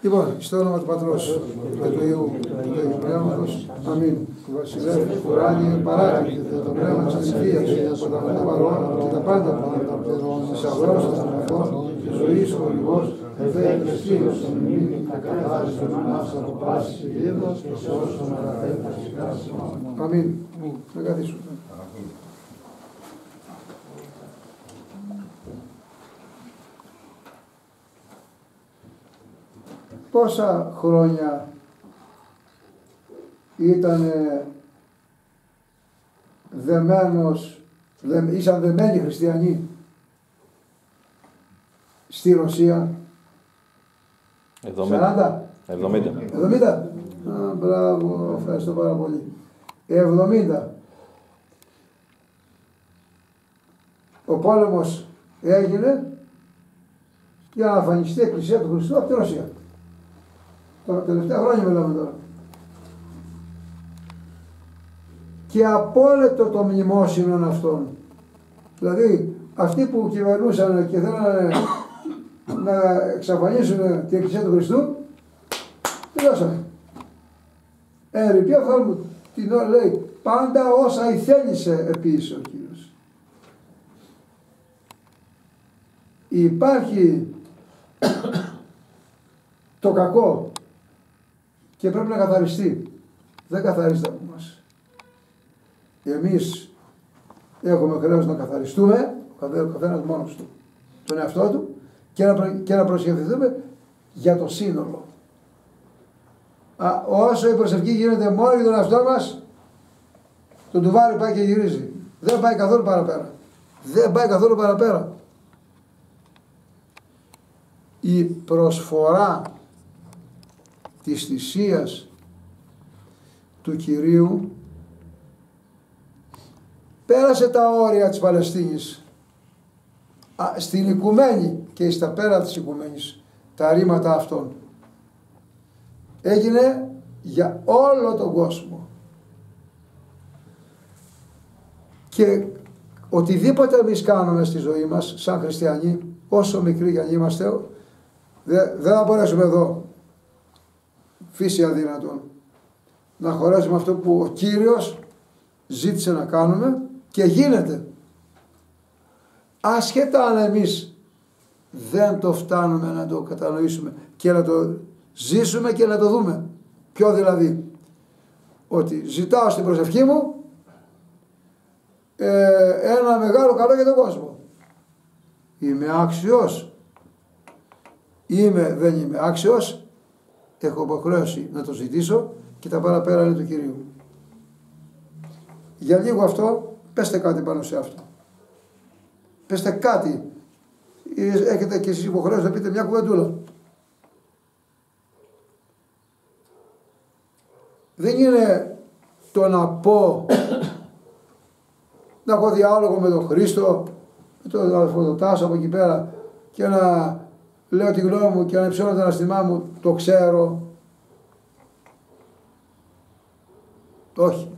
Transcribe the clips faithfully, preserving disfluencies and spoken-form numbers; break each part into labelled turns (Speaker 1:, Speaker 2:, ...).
Speaker 1: Λοιπόν, στο όνομα του Πατρός και του Υιού και του Αγίου Πνεύματος. Αμήν. Βασιλεύει, ουράνιε, παράκλητε το πνεύμα της Θεία, από τα πάντα παρόν και τα πάντα παρόν, της αγρός των αγαθών, της ζωής ο χορηγός, ευδέει και στήλος των μνήμη, και καθάριση των ανάψα από πάσης ηλίδος και σε όσων αγαθέν τα συγκράσεις. Αμήν. Να καθίσουμε. Πόσα χρόνια ήταν δεμένος, δε, ήσαν δεμένοι χριστιανοί στη Ρωσία?
Speaker 2: εβδομήντα.
Speaker 1: εβδομήντα. εβδομήντα. Α, μπράβο, ευχαριστώ πάρα πολύ. εβδομήντα. Ο πόλεμος έγινε για να αφανιστεί η Εκκλησία του Χριστού από τη Ρωσία. Τα τελευταία χρόνια μιλάμε τώρα. Και απόλυτο το μνημόσυνο αυτών. Δηλαδή αυτοί που κυβερνούσαν και θέλανε να εξαφανίσουν την Εκκλησία του Χριστού, τελειώσανε. Ε, ποιο θέλουμε, την ώρα λέει, πάντα όσα ηθέλησε επίσης ο Κύριος. Υπάρχει το κακό και πρέπει να καθαριστεί. Δεν καθαρίζεται από μας. Εμείς έχουμε χρέος να καθαριστούμε, ο καθένας μόνος του, τον εαυτό του, και να, προ, και να προσευχηθούμε για το σύνολο. Α, όσο η προσευχή γίνεται μόνο για τον εαυτό μας, το τουβάρι πάει και γυρίζει. Δεν πάει καθόλου παραπέρα. Δεν πάει καθόλου παραπέρα. Η προσφορά της θυσίας του Κυρίου πέρασε τα όρια της Παλαιστίνης. Α, στην οικουμένη και στα πέρα της οικουμένης τα ρήματα αυτών. Έγινε για όλο τον κόσμο. Και οτιδήποτε εμείς κάνουμε στη ζωή μας σαν χριστιανοί, όσο μικροί κι αν είμαστε, δεν δε θα μπορέσουμε εδώ, φύση αδύνατον, να χωρέσουμε αυτό που ο Κύριος ζήτησε να κάνουμε και γίνεται. Ασχετά αν εμείς δεν το φτάνουμε να το κατανοήσουμε και να το ζήσουμε και να το δούμε. Ποιο δηλαδή? Ότι ζητάω στην προσευχή μου ε, ένα μεγάλο καλό για τον κόσμο. Είμαι άξιος? Είμαι, δεν είμαι άξιος? Έχω υποχρέωση να το ζητήσω και τα παραπέρα είναι του Κυρίου. Για λίγο αυτό, πέστε κάτι πάνω σε αυτό. Πέστε κάτι. Έχετε και εσείς υποχρέωση να πείτε μια κουβεντούλα. Δεν είναι το να πω, να έχω διάλογο με τον Χρήστο, με τον αδελφό τον Τάσο από εκεί πέρα και να λέω τη γνώμη μου και να υψώνω το αναστημά μου, το ξέρω. Όχι.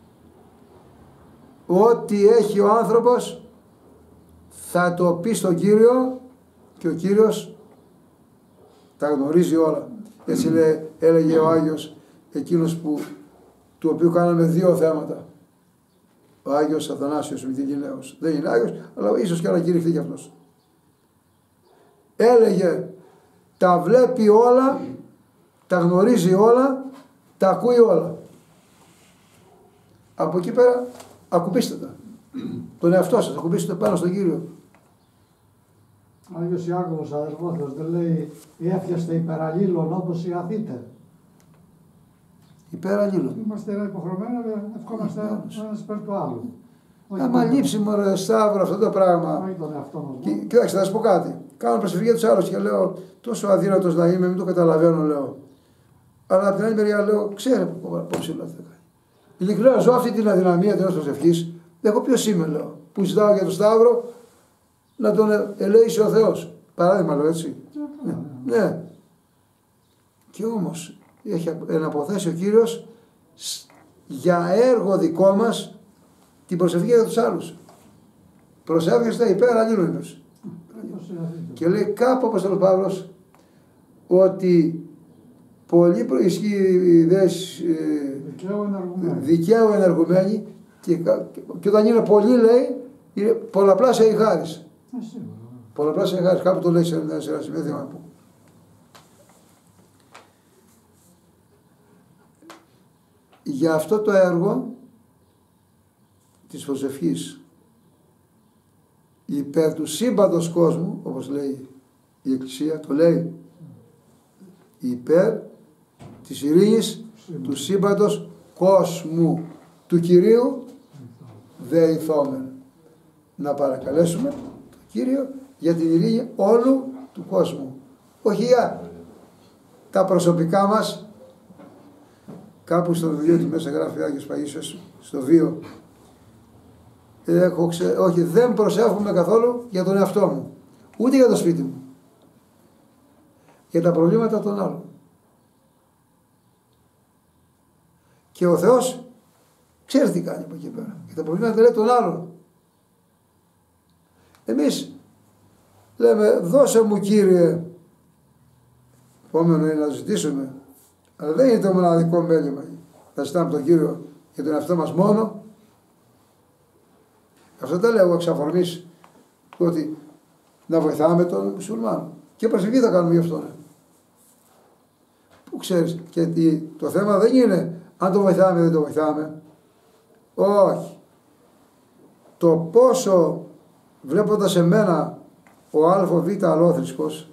Speaker 1: Ό,τι έχει ο άνθρωπος θα το πει στον Κύριο και ο Κύριος τα γνωρίζει όλα. Έτσι λέει, έλεγε ο Άγιος, εκείνος που, του οποίου κάναμε δύο θέματα. Ο Άγιος Αθανάσιος Μυθικηλαίος. Δεν είναι Άγιος, αλλά ίσως και ανακηρυχθεί κι αυτός. Έλεγε, τα βλέπει όλα, τα γνωρίζει όλα, τα ακούει όλα. Από εκεί πέρα ακουμπήστε τα. Τον εαυτό σας, ακουμπήστε πάνω στον Κύριο.
Speaker 3: Ο Άγιος Ιάκωβος αδερφός δεν λέει έφτιαστε υπεραλλήλων όπως οι Αθήτε.
Speaker 1: Υπεραλλήλων.
Speaker 3: Είμαστε υποχρεωμένοι να ευχόμαστε ένας υπέρ του άλλου.
Speaker 1: Άμα λείψει μωρέ Σταύρο αυτό το πράγμα.
Speaker 3: Όχι τον εαυτό μας.
Speaker 1: Και, κοιτάξτε, θα σας πω κάτι. Κάνω προσευχή για τους άλλους και λέω τόσο αδύνατος να είμαι, μην το καταλαβαίνω, λέω. Αλλά από την άλλη μεριά λέω, ξέρε πώς είναι αυτό. Ειλικρινά ζω αυτή την αδυναμία της προσευχής. Εγώ ποιος είμαι, λέω, που ζητάω για τον Σταύρο να τον ελέγξει ο Θεός. Παράδειγμα λέω έτσι. Ναι. ναι. Και όμως έχει εναποθέσει ο Κύριος για έργο δικό μας την προσευχή για τους άλλους. Προσεύχεστε υπέρ αλλήλων. Και λέει κάπου ο Απόστολος Παύλος ότι πολύ ισχύει ιδέες δικαίου ενεργουμένη και, και όταν είναι πολύ, λέει, είναι πολλαπλάσια η χάρις. Πολλαπλάσια η χάρις, κάπου το λέει σε ένα σημείο, δεν να πω. Για αυτό το έργο της προσευχής υπέρ του σύμπαντος κόσμου, όπως λέει η Εκκλησία, το λέει υπέρ της ειρήνης του σύμπαντος κόσμου, του Κυρίου δεηθόμεν. Να παρακαλέσουμε τον Κύριο για την ειρήνη όλου του κόσμου, όχι για τα προσωπικά μας. Κάπου στο βιβλίο του μέσα γράφει Άγιος Παΐσιος, στο βίο, έχω ξε... όχι, δεν προσεύχομαι καθόλου για τον εαυτό μου, ούτε για το σπίτι μου, για τα προβλήματα των άλλων. Και ο Θεός ξέρει τι κάνει από εκεί πέρα, για τα προβλήματα, λέει, των άλλων. Εμείς λέμε, δώσε μου, Κύριε, επόμενο είναι να ζητήσουμε, αλλά δεν είναι το μοναδικό μέλημα να ζητάμε τον Κύριο για τον εαυτό μας μόνο. Αυτό το λέω εξ αφορμής ότι να βοηθάμε τον μουσουλμάνο. Και προσευχή θα κάνουμε γι' αυτό. Ναι. Πού ξέρεις, και το θέμα δεν είναι αν το βοηθάμε ή δεν το βοηθάμε. Όχι. Το πόσο, βλέποντας εμένα ο ΑΒ αλόθρησκος,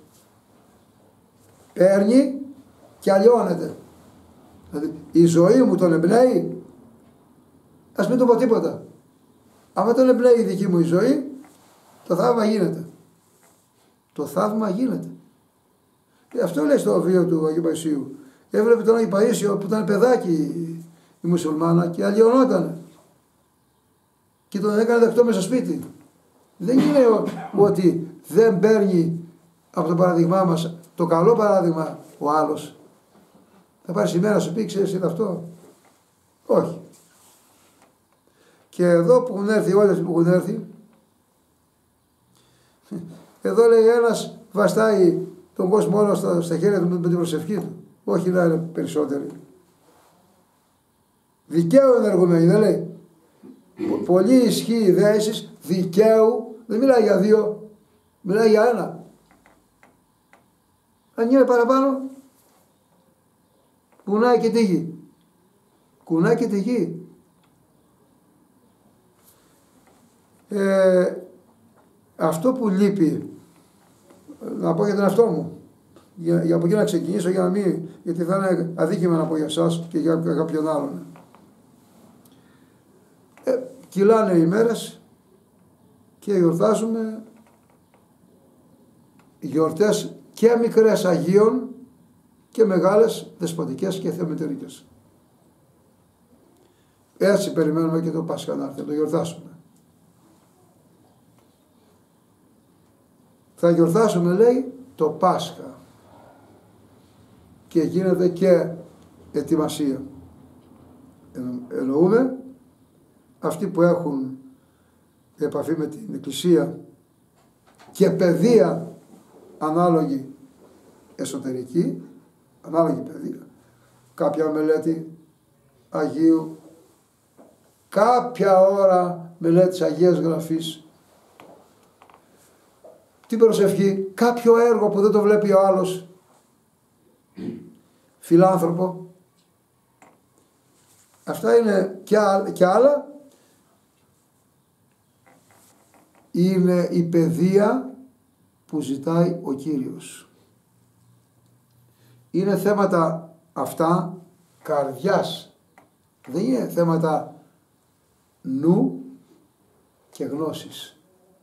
Speaker 1: παίρνει και αλλοιώνεται. Δηλαδή η ζωή μου τον εμπνέει, ας μην το πω τίποτα. Αν τον εμπνέει η δική μου η ζωή, το θαύμα γίνεται. Το θαύμα γίνεται. Και αυτό λέει στο βίο του Αγίου Παϊσίου. Έβλεπε τον Άγιο Παΐσιο που ήταν παιδάκι η μουσουλμάνα και αλλοιωνόταν. Και τον έκανε δεκτό μέσα στο σπίτι. Δεν είναι ότι δεν παίρνει από το παράδειγμά μας το καλό παράδειγμα ο άλλος. Θα πάρει σήμερα σου πει, ξέρεις, είναι αυτό. Όχι. Και εδώ που έχουν έρθει όλοι που έχουν έρθει, εδώ λέει ένας βαστάει τον κόσμο όλο στα, στα χέρια του με την προσευχή του. Όχι να είναι περισσότεροι. Δικαίου ενεργουμένοι, δεν λέει. Πολύ ισχύει η δέησης δικαίου, δεν μιλάει για δύο, μιλάει για ένα. Αν είναι παραπάνω, κουνάει και τη γη. Κουνάει και τη γη. Ε, αυτό που λείπει, να πω για τον εαυτό μου, για, για από εκεί να ξεκινήσω, για να μην, γιατί θα είναι αδίκημα να πω για εσάς και για κάποιον άλλον. Ε, κυλάνε οι μέρες και γιορτάζουμε γιορτές και μικρές Αγίων και μεγάλες δεσποτικές και θεομητερικές. Έτσι περιμένουμε και το Πάσχα να έρθει, να το γιορτάσουμε. Θα γιορτάσουμε, λέει, το Πάσχα και γίνεται και ετοιμασία. Εννοούμε αυτοί που έχουν επαφή με την Εκκλησία και παιδεία ανάλογη εσωτερική, ανάλογη παιδεία, κάποια μελέτη Αγίου, κάποια ώρα μελέτης Αγίας Γραφής, την προσευχή, κάποιο έργο που δεν το βλέπει ο άλλος, φιλάνθρωπο. Αυτά είναι και, α, και άλλα. Είναι η παιδεία που ζητάει ο Κύριος. Είναι θέματα αυτά καρδιάς. Δεν είναι θέματα νου και γνώσης.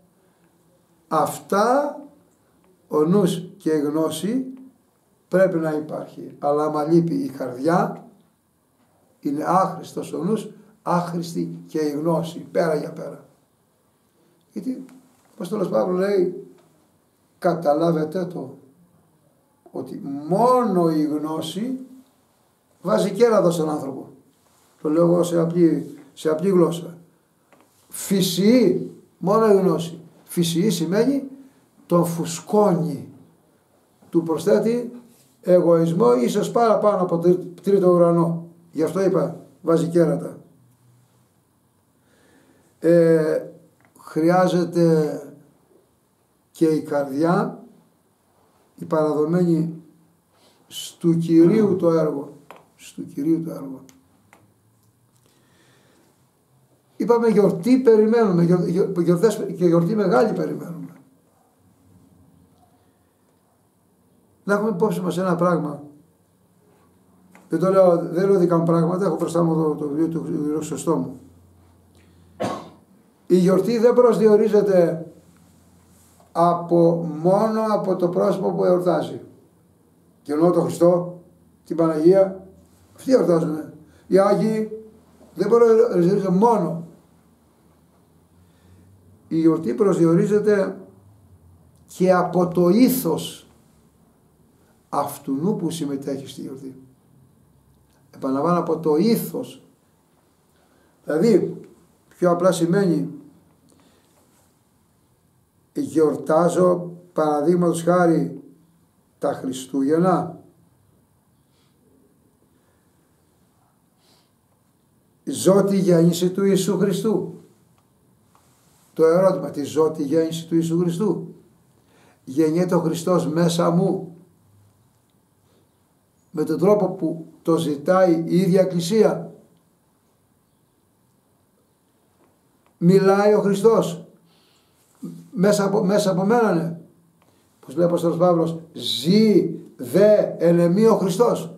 Speaker 1: Αυτά, ο νους και η γνώση πρέπει να υπάρχει. Αλλά άμα λείπει η καρδιά, είναι άχρηστος ο νους, άχρηστη και η γνώση, πέρα για πέρα. Γιατί ο Απόστολος Παύλος λέει, καταλάβετε το, ότι μόνο η γνώση βάζει κέρατο στον άνθρωπο. Το λέω εγώ σε απλή, σε απλή γλώσσα. Φυσιή, μόνο η γνώση. Φυσιή σημαίνει τον φουσκώνει, του προσθέτει εγωισμό, ίσως παραπάνω από τρίτο ουρανό. Γι' αυτό είπα, βάζει κέρατα. Ε, χρειάζεται και η καρδιά, η παραδομένη στου Κυρίου το έργο. Στου Κυρίου το έργο. Είπαμε γιορτή περιμένουμε, γιορτές, και γιορτή μεγάλη περιμένουμε. Να έχουμε υπόψη μας ένα πράγμα. Δεν το λέω, δεν λέω δικά μου πράγματα, έχω μπροστά μου το, το βιβλίο του Χρυσοστόμου μου. Η γιορτή δεν προσδιορίζεται από, μόνο από το πρόσωπο που εορτάζει. Και εννοώ τον Χριστό, την Παναγία, αυτοί εορτάζουν. Οι Άγιοι δεν προσδιορίζεται μόνο. Η γιορτή προσδιορίζεται και από το ήθος αυτού που συμμετέχει στη γιορτή. Επαναλαμβάνω, από το ήθος. Δηλαδή, πιο απλά σημαίνει γιορτάζω παραδείγματος χάρη τα Χριστούγεννα, ζω τη γέννηση του Ιησού Χριστού. Το ερώτημα, τι ζω τη γέννηση του Ιησού Χριστού? Γεννιέται ο Χριστός μέσα μου με τον τρόπο που το ζητάει η ίδια Εκκλησία? Μιλάει ο Χριστός μέσα από, μέσα από μένα, ναι. Πώς λέει ο Απόστολος Παύλος, ζει δε εν εμεί ο Χριστός.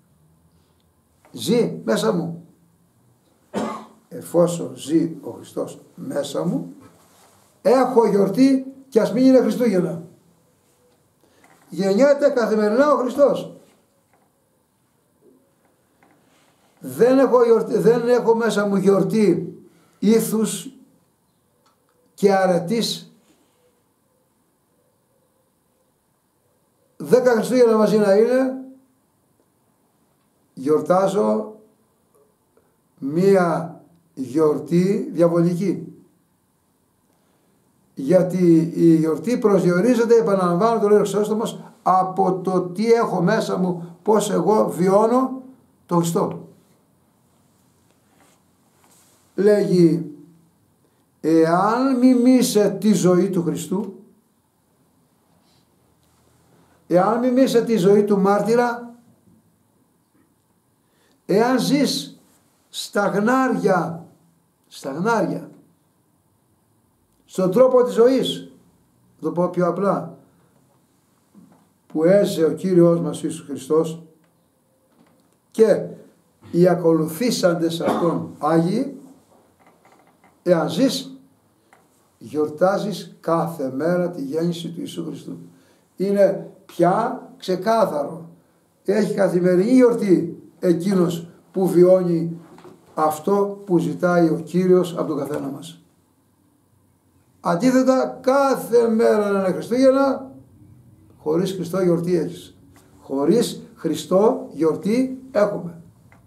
Speaker 1: Ζει μέσα μου. Εφόσον ζει ο Χριστός μέσα μου, έχω γιορτή και ας μην είναι Χριστούγεννα. Γεννιέται καθημερινά ο Χριστός. Δεν έχω, γιορτή, δεν έχω μέσα μου γιορτή ήθους και αρετής. Δέκα Χριστούγεννα μαζί να είναι, γιορτάζω μία γιορτή διαβολική. Γιατί η γιορτή προσδιορίζεται, επαναλαμβάνω το λέει ο Χρυσόστομος, από το τι έχω μέσα μου, πώς εγώ βιώνω τον Χριστό. Λέγει, εάν μιμήσε τη ζωή του Χριστού, εάν μιμήσε τη ζωή του μάρτυρα, εάν ζεις στα γνάρια, στα γνάρια, στον τρόπο της ζωής, το πω πιο απλά, που έζησε ο Κύριος μας Ιησούς Χριστός και οι ακολουθήσαντες αυτόν Άγιοι, εάν ζεις, γιορτάζεις κάθε μέρα τη γέννηση του Ιησού Χριστού. Είναι πια ξεκάθαρο. Έχει καθημερινή γιορτή εκείνος που βιώνει αυτό που ζητάει ο Κύριος από τον καθένα μας. Αντίθετα, κάθε μέρα να είναι Χριστούγεννα, χωρίς Χριστό γιορτή έχεις. Χωρίς Χριστό γιορτή έχουμε.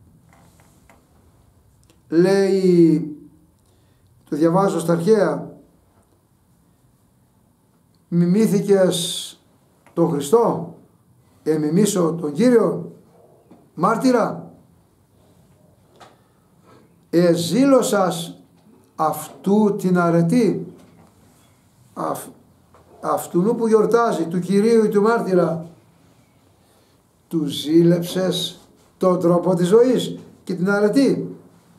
Speaker 1: Λέει, το διαβάζω στα αρχαία, μιμήθηκες τον Χριστό, εμιμήσω τον Κύριο, μάρτυρα, εζήλωσας αυτού την αρετή, αυ, αυτού που γιορτάζει, του Κυρίου ή του μάρτυρα, του ζήλεψες τον τρόπο της ζωής και την αρετή.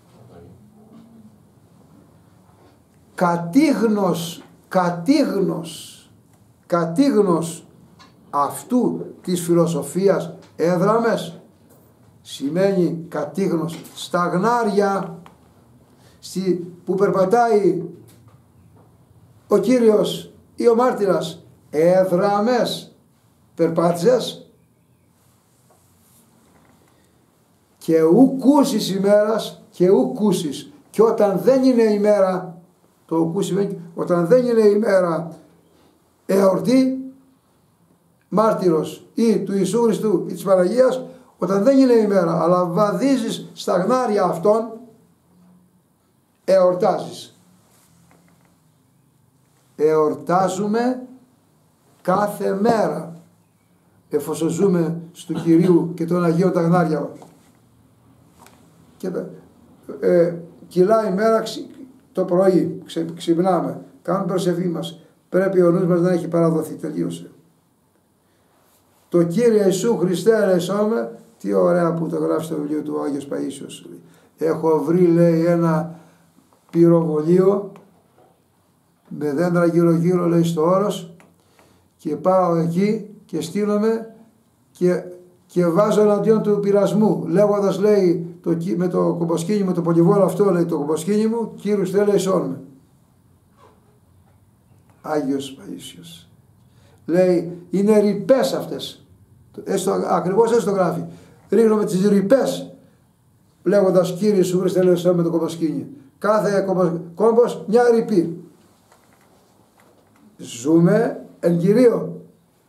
Speaker 1: Κατήγνος, κατήγνος, κατήγνος αυτού της φιλοσοφίας έδραμες, σημαίνει κατήγνος στα γνάρια στη, που περπατάει ο Κύριος ή ο μάρτυρας, έδραμες, περπάτησες και ου κούσεις ημέρας και ου κούσεις, και όταν δεν είναι ημέρα, το ου σημαίνει όταν δεν είναι ημέρα εορτή, μάρτυρος ή του Ιησού Χριστού ή της Παναγίας, όταν δεν είναι ημέρα αλλά βαδίζεις στα γνάρια αυτών, εορτάζεις. Εορτάζουμε κάθε μέρα. εφόσον ζούμε του Κυρίου και των Αγίων τα γνάρια μας. Και ε, κυλάει η μέρα, το πρωί ξε, ξυπνάμε, κάνουμε προσευχή μας, πρέπει ο νους μας να έχει παραδοθεί, τελείωσε. Το Κύριε Ιησού Χριστέ ελεησόμε, τι ωραία που το γράφει στο βιβλίο του ο Άγιος Παΐσιος. Έχω βρει, λέει, ένα πυροβολείο με δέντρα γύρω γύρω, λέει, στο όρος, και πάω εκεί και στείνομαι και, και βάζω εναντίον του πειρασμού, λέγοντας, λέει, το, με το κομποσκίνη μου, το πολυβόλο αυτό, λέει, το κομποσκίνη μου, Κύριος θέλει ελεησόμε. Άγιος Παΐσιος. Λέει, είναι ρηπές αυτές. Έστω, ακριβώς έτσι το γράφει. Ρίχνω με τις ρηπές, λέγοντας Κύριε Σου Χριστέ ελεησόμε με το κομποσκίνη. Κάθε κόμπος μια ρηπή. Ζούμε εν Κυρίω.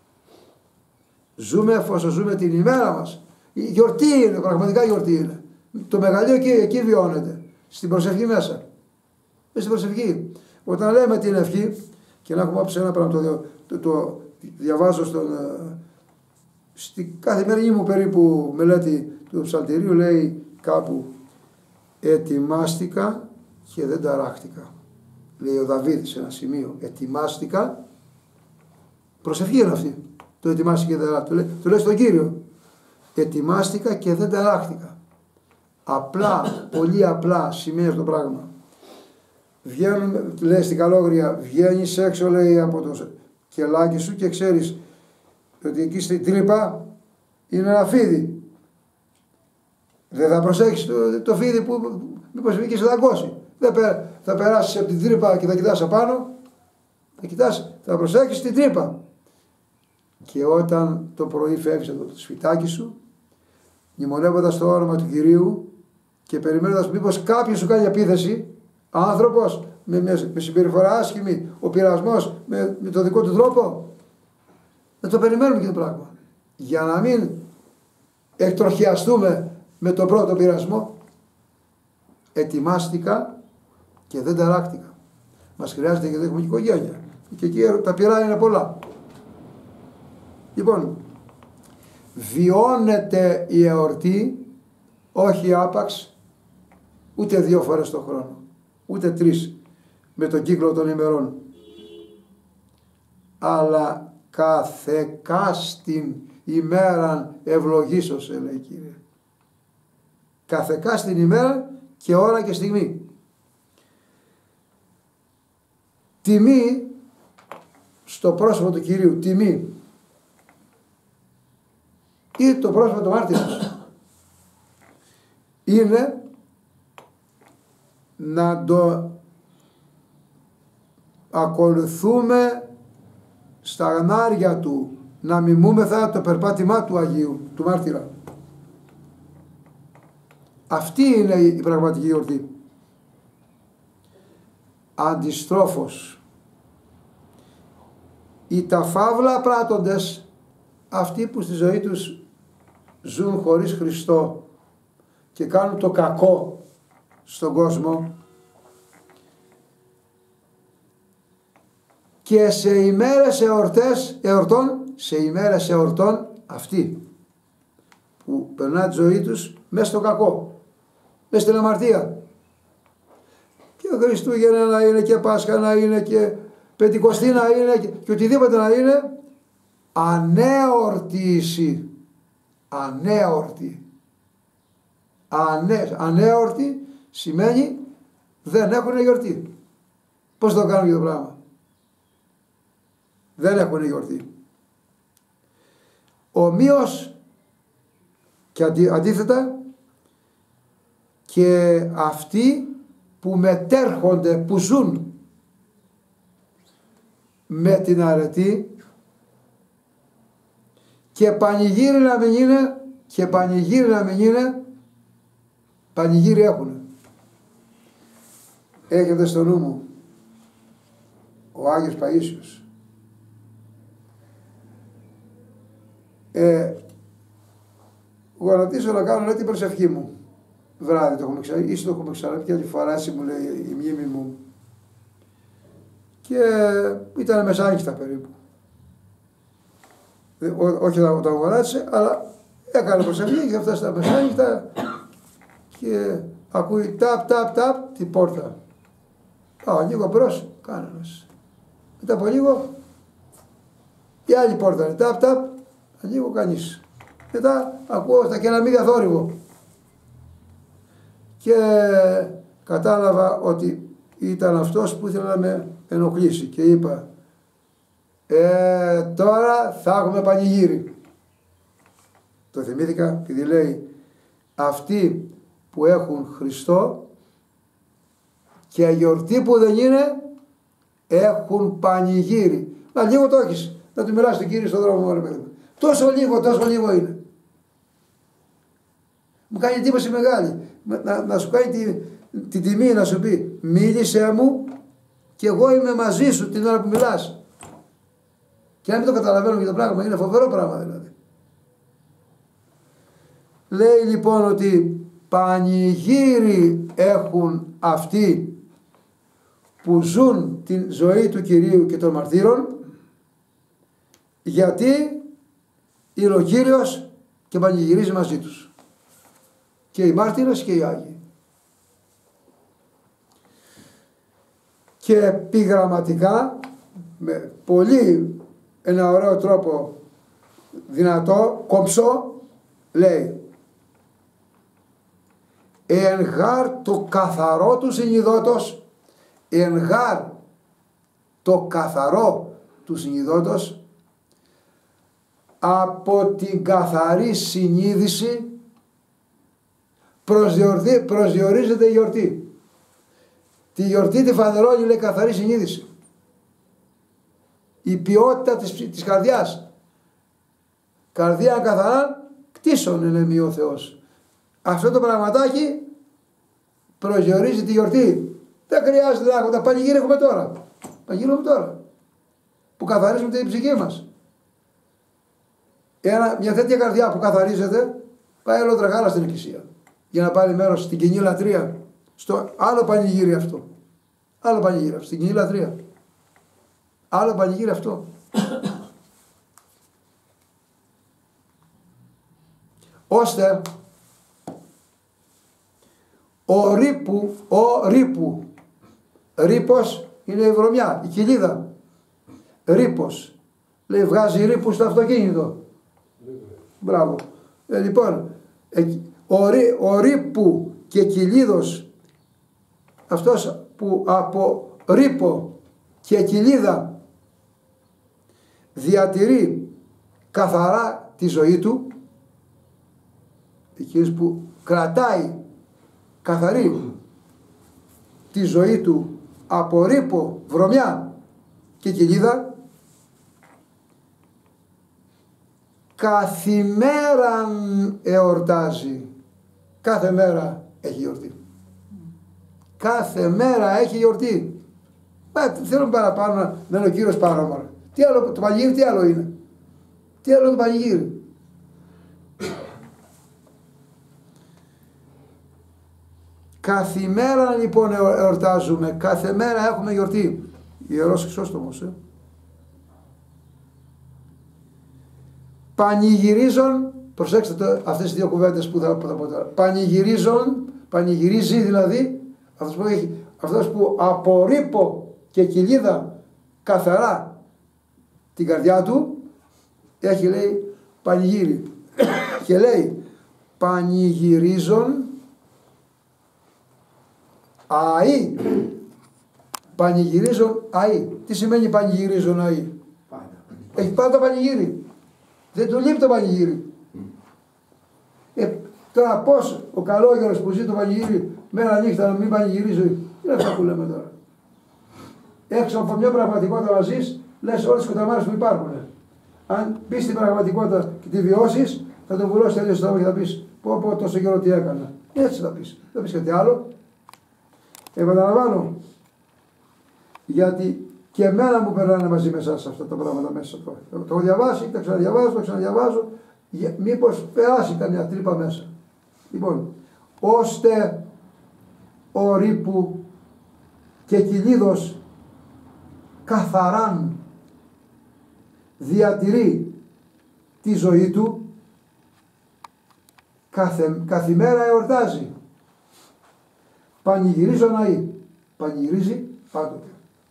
Speaker 1: Ζούμε εφόσον ζούμε την ημέρα μας. Η γιορτή είναι, πραγματικά γιορτή είναι. Το μεγαλείο εκεί, εκεί βιώνεται. Στην προσευχή μέσα. Στην προσευχή. Όταν λέμε την ευχή, και να έχουμε άποψη ένα πράγμα, το, το, το διαβάζω στον, στην καθημερινή μου περίπου μελέτη του ψαλτηρίου, λέει κάπου, ετοιμάστηκα και δεν ταράχτηκα. Λέει ο Δαβίδ σε ένα σημείο, ετοιμάστηκα, προσευχή είναι αυτή, το ετοιμάστηκα και δεν ταράχτηκα, το λέει, το λέει στον Κύριο, ετοιμάστηκα και δεν ταράχτηκα. Απλά, πολύ απλά σημαίνει αυτό το πράγμα. Βγαίνουν, λέει στην Καλόγρια, βγαίνεις έξω, λέει, από το κελάκι σου και ξέρεις ότι εκεί στην τρύπα είναι ένα φίδι. Δεν θα προσέχεις το, το φίδι που μήπως βγει και σε δαγκώσει. Δεν θα περάσεις από την τρύπα και θα κοιτάς απάνω, θα κοιτάς, θα προσέχεις την τρύπα. Και όταν το πρωί φεύγεις από το σφιτάκι σου, μνημονεύοντας το όνομα του Κυρίου και περιμένοντας μήπως κάποιος σου κάνει επίθεση, άνθρωπος με, με, με συμπεριφορά άσχημη, ο πειρασμός με, με το δικό του τρόπο, να το περιμένουμε και το πράγμα. Για να μην εκτροχιαστούμε με τον πρώτο πειρασμό, ετοιμάστηκα και δεν ταράχτηκα. Μας χρειάζεται γιατί έχουμε και οικογένεια. Και εκεί τα πειρά είναι πολλά. Λοιπόν, βιώνεται η εορτή όχι άπαξ ούτε δύο φορές το χρόνο, ούτε τρεις με τον κύκλο των ημερών, αλλά καθεκάστην ημέραν ευλογήσωσε, λέει, Κύριε. Καθεκάστην ημέρα και ώρα και στιγμή. Τιμή στο πρόσωπο του Κυρίου, τιμή, ή το πρόσωπο του μάρτυρας, είναι να το ακολουθούμε στα γνάρια του, να μιμούμεθα το περπάτημά του Αγίου, του μάρτυρα. Αυτή είναι η πραγματική γιορτή. Αντιστρόφως, οι τα φαύλα πράττοντες, αυτοί που στη ζωή τους ζουν χωρίς Χριστό και κάνουν το κακό στον κόσμο, και σε ημέρες εορτές, εορτών, σε ημέρες εορτών, αυτοί που περνάνε τη ζωή τους μέσα στο κακό, μέσα στην αμαρτία, και Χριστούγεννα να είναι και Πάσχα να είναι και Πεντηκοστή να είναι και, και οτιδήποτε να είναι, ανέορτηση, ανέορτη, Ανέ, ανέορτη σημαίνει δεν έχουν γιορτή. Πώς το κάνουν για το πράγμα? Δεν έχουν γιορτή. Ομοίως και αντί, αντίθετα και αυτοί που μετέρχονται, που ζουν με την αρετή, και πανηγύρι να μην είναι, και πανηγύρι να μην είναι, πανηγύρι έχουν. Έχετε στο νου μου ο Άγιος Παΐσιος. Ε, γονατίζω να κάνω, λέει, την προσευχή μου. Βράδυ το έχουμε ξανά, ίσως το έχουμε ξανά και άλλη φορά, έτσι μου λέει η μνήμη μου. Και ήταν μεσάνυχτα περίπου. όχι όταν τον αγοράτησε, αλλά έκανε προσευχή και έφτασε στα μεσάνυχτα και ακούει ταπ ταπ ταπ την πόρτα. Πάω λίγο μπρος, κανένας. Μετά από λίγο η άλλη πόρτα είναι ταπ ταπ, ανοίγω κανείς. Μετά ακούω στα κεραμίδια θόρυβο και κατάλαβα ότι ήταν αυτός που ήθελε να με ενοχλήσει και είπα ε, τώρα θα έχουμε πανηγύρι. Το θυμήθηκα επειδή λέει αυτοί που έχουν Χριστό και γιορτή που δεν είναι έχουν πανηγύρι. Να λίγο το έχεις, να του μιλάς τον Κύριο στον δρόμο ρε παιδί μου. Τόσο λίγο, τόσο λίγο είναι. Μου κάνει εντύπωση μεγάλη. Να, να σου κάνει τη, τη τιμή να σου πει μίλησέ μου και εγώ είμαι μαζί σου την ώρα που μιλάς. Και αν μην το καταλαβαίνω για το πράγμα, είναι φοβερό πράγμα δηλαδή. Λέει λοιπόν ότι πανηγύρι έχουν αυτοί που ζουν την ζωή του Κυρίου και των μαρτύρων, γιατί είναι ο Κύριος και πανηγυρίζει μαζί τους. Και οι μάρτυρες και οι Άγιοι. Και επιγραμματικά, με πολύ ένα ωραίο τρόπο δυνατό, κομψό, λέει εν γάρ το καθαρό του συνειδότος, εν γάρ το καθαρό του συνειδότος, από την καθαρή συνείδηση προσδιορίζεται η γιορτή. Τη γιορτή τη φανερώνει, λέει, καθαρή συνείδηση. Η ποιότητα της, της καρδιάς. Καρδιά καθαρά κτίσον ελεμεί ο Θεός. Αυτό το πραγματάκι προσδιορίζει τη γιορτή. Δεν χρειάζεται να έχουμε τα πανηγύρια, έχουμε τώρα. Πανηγύρια έχουμε τώρα. Που καθαρίζουμε την ψυχή μας. Ένα, μια τέτοια καρδιά που καθαρίζεται πάει όλο τρεχάλα στην εκκλησία. Για να πάρει μέρος στην κοινή λατρεία. Στο άλλο πανηγύρι αυτό. Άλλο πανηγύρι αυτό. Στην κοινή λατρεία. Άλλο πανηγύρι αυτό. Ώστε ο ρήπου, ο ρήπου, ρήπος είναι η βρωμιά, η κοιλίδα. Ρήπος. Λέει βγάζει ρήπου στο αυτοκίνητο. Μπράβο. Ε, λοιπόν, ε, ο, ρή, ο ρήπου και κοιλίδος, αυτός που από ρήπο και κοιλίδα διατηρεί καθαρά τη ζωή του, εκείνος που κρατάει καθαρή τη ζωή του από ρήπο, βρωμιά και κοιλίδα, καθημέραν εορτάζει. Κάθε μέρα έχει γιορτή. Κάθε μέρα έχει γιορτή. Μα θέλουμε παραπάνω να είναι ο Κύριος παρόμορο. Τι άλλο, το πανηγύρι τι άλλο είναι. Τι άλλο είναι το πανηγύρι. Καθημέρα λοιπόν εορτάζουμε. Κάθε μέρα έχουμε γιορτή. Ιερός Χρυσόστομος. Ε. Πανηγυρίζον, προσέξτε το, αυτές τις δύο κουβέντες που θα, που θα πω τώρα. Πανηγυρίζον, πανηγυρίζει δηλαδή, αυτός που, έχει, αυτός που από ρήπο και κοιλίδα καθαρά την καρδιά του, έχει λέει πανηγύρι. Και λέει πανηγυρίζον αΐ. Πανηγυρίζον αΐ. Τι σημαίνει πανηγυρίζον αΐ. Έχει πάντα πανηγύρι. Δεν του λείπει το πανηγύρι. Ε, τώρα πώς ο καλόγερος που ζει το πανηγύρι μέρα νύχτα να μην πανηγυρίζει, τι είναι αυτά που λέμε τώρα. Έξω από μια πραγματικότητα να ζεις, λες όλες τις κοταμάρες που υπάρχουν. Αν πεις την πραγματικότητα και τη βιώσεις, θα τον βουλώσεις τελείως στο και θα πεις πω πω τόσο καιρό τι έκανα. Έτσι θα πεις. Δεν πεις κάτι άλλο. Επαναλαμβάνω. Γιατί και εμένα μου περνάνε μαζί με εσάς αυτά τα πράγματα μέσα. Το, το, το έχω διαβάσει, το ξαναδιαβάζω, το ξαναδιαβάζω. Μήπως περάσει καμιά τρύπα μέσα. Λοιπόν, ώστε ο ρήπου και κοιλίδος καθαράν διατηρεί τη ζωή του, κάθε, καθημέρα εορτάζει. Πανηγυρίζει ο ναή. Πανηγυρίζει πάντοτε.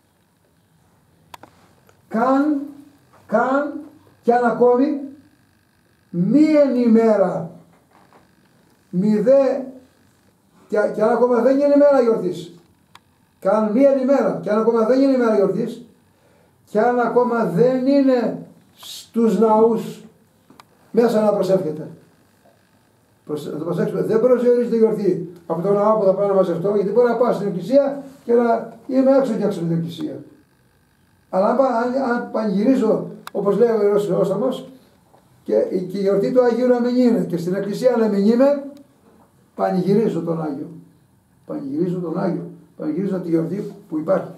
Speaker 1: Καν, καν κι αν ακόμη μίαν ημέρα μη δε και, και αν ακόμα δεν είναι ημέρα γιορτής, καν μίαν ημέρα και αν ακόμα δεν είναι ημέρα γιορτής και αν ακόμα δεν είναι στους ναούς μέσα να προσεύχεται. Να το προσέξουμε, δεν προσδιορίζει τη γιορτή από το ναό που θα πάω να μαζευτώ, γιατί μπορεί να πάω στην εκκλησία και να είμαι έξω και έξω από την εκκλησία. Αλλά αν, αν, αν πανηγυρίζω, όπως λέει ο Ιερός Χρυσόστομος, και, και η γιορτή του Αγίου να μην είναι και στην εκκλησία να μην είμαι, πανηγυρίζω τον Άγιο. Πανηγυρίζω τον Άγιο. Πανηγυρίζω τη γιορτή που υπάρχει.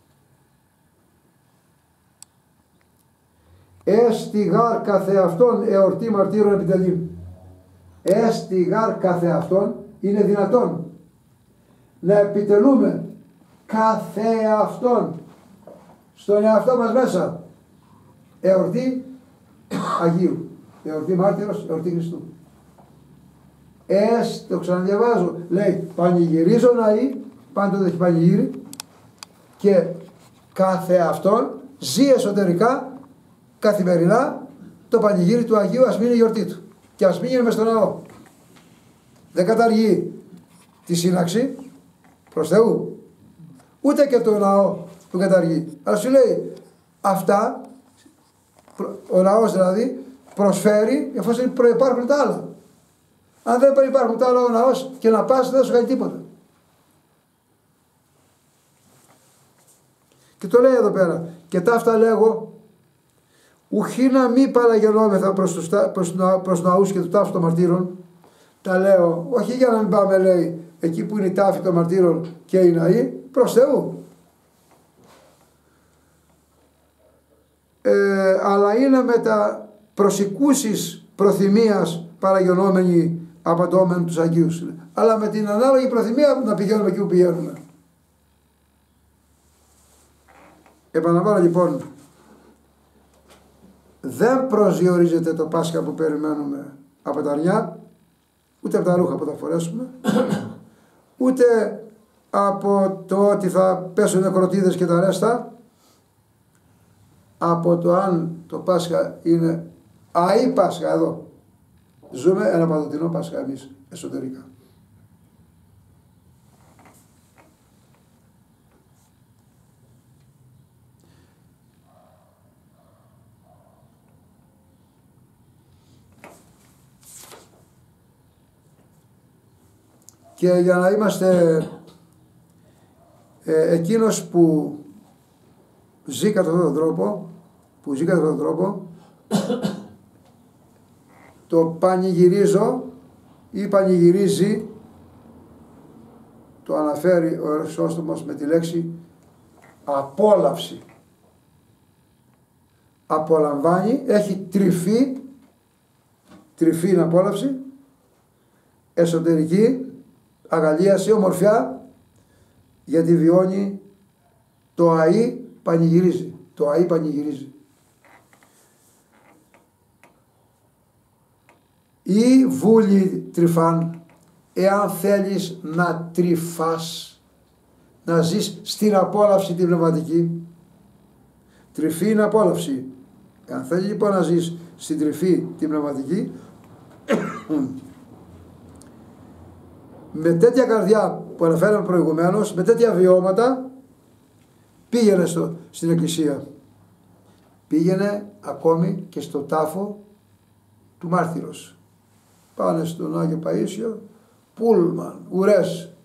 Speaker 1: Έστι γάρ καθεαυτόν εορτή μαρτύρων επιτελεί. Έστι γάρ καθεαυτόν, είναι δυνατόν να επιτελούμε καθεαυτόν στον εαυτό μας μέσα εορτή Αγίου, εορτή μάρτυρος, εορτή Χριστού. Έστι, το ξαναδιαβάζω, λέει πανηγυρίζω ναή, πάντοτε έχει πανηγύρι, και καθεαυτόν ζει εσωτερικά καθημερινά το πανηγύρι του Αγίου, ας μην είναι η γιορτή του και ας μην είναι μες στο ναό. Δεν καταργεί τη σύναξη προς Θεού, ούτε και το ναό που καταργεί, αλλά σου λέει αυτά ο ναός δηλαδή προσφέρει εφόσον προϋπάρχουν τα άλλα. Αν δεν προϋπάρχουν τα άλλα, ο ναός και να πας δεν σου κάνει τίποτα. Και το λέει εδώ πέρα, και ταύτα λέγω ουχή να μη παραγενόμεθα προς, τους, προς, προς ναούς και του τάφου των μαρτύρων. Τα λέω όχι για να μην πάμε, λέει, εκεί που είναι η τάφη των μαρτύρων και οι ναοί, προς Θεού. Ε, αλλά είναι με τα προσικούσεις προθυμίας παραγενόμενοι απαντώμενοι τους Αγίους. Αλλά με την ανάλογη προθυμία να πηγαίνουμε εκεί που πηγαίνουμε. Επαναλαμβάνω λοιπόν, δεν προσδιορίζεται το Πάσχα που περιμένουμε από τα αρνιά, ούτε από τα ρούχα που θα φορέσουμε, ούτε από το ότι θα πέσουν νεκροτίδες και τα ρέστα, από το αν το Πάσχα είναι αή Πάσχα εδώ. Ζούμε ένα παντοτινό Πάσχα εμείς εσωτερικά. Και για να είμαστε ε, εκείνος που ζει κατά αυτόν τον τρόπο, που ζει κατά αυτόν τον τρόπο, το πανηγυρίζω ή πανηγυρίζει, το αναφέρει ο Χρυσόστομος με τη λέξη απόλαυση. Απολαμβάνει, έχει τρυφή, τρυφή είναι απόλαυση, εσωτερική, αγαλίαση, ομορφιά, γιατί βιώνει το αΐ πανηγυρίζει. Το αΐ πανηγυρίζει. Ή βούλη τρυφάν, εάν θέλεις να τρυφάς, να ζεις στην απόλαυση την πνευματική. Τρυφή είναι απόλαυση. Εάν θέλεις λοιπόν να ζεις στην τρυφή την πνευματική, με τέτοια καρδιά που αναφέραμε προηγουμένως, με τέτοια βιώματα, πήγαινε στο, στην εκκλησία. Πήγαινε ακόμη και στο τάφο του μάρτυρος. Πάνε στον Άγιο Παΐσιο, πούλμαν, ουρές.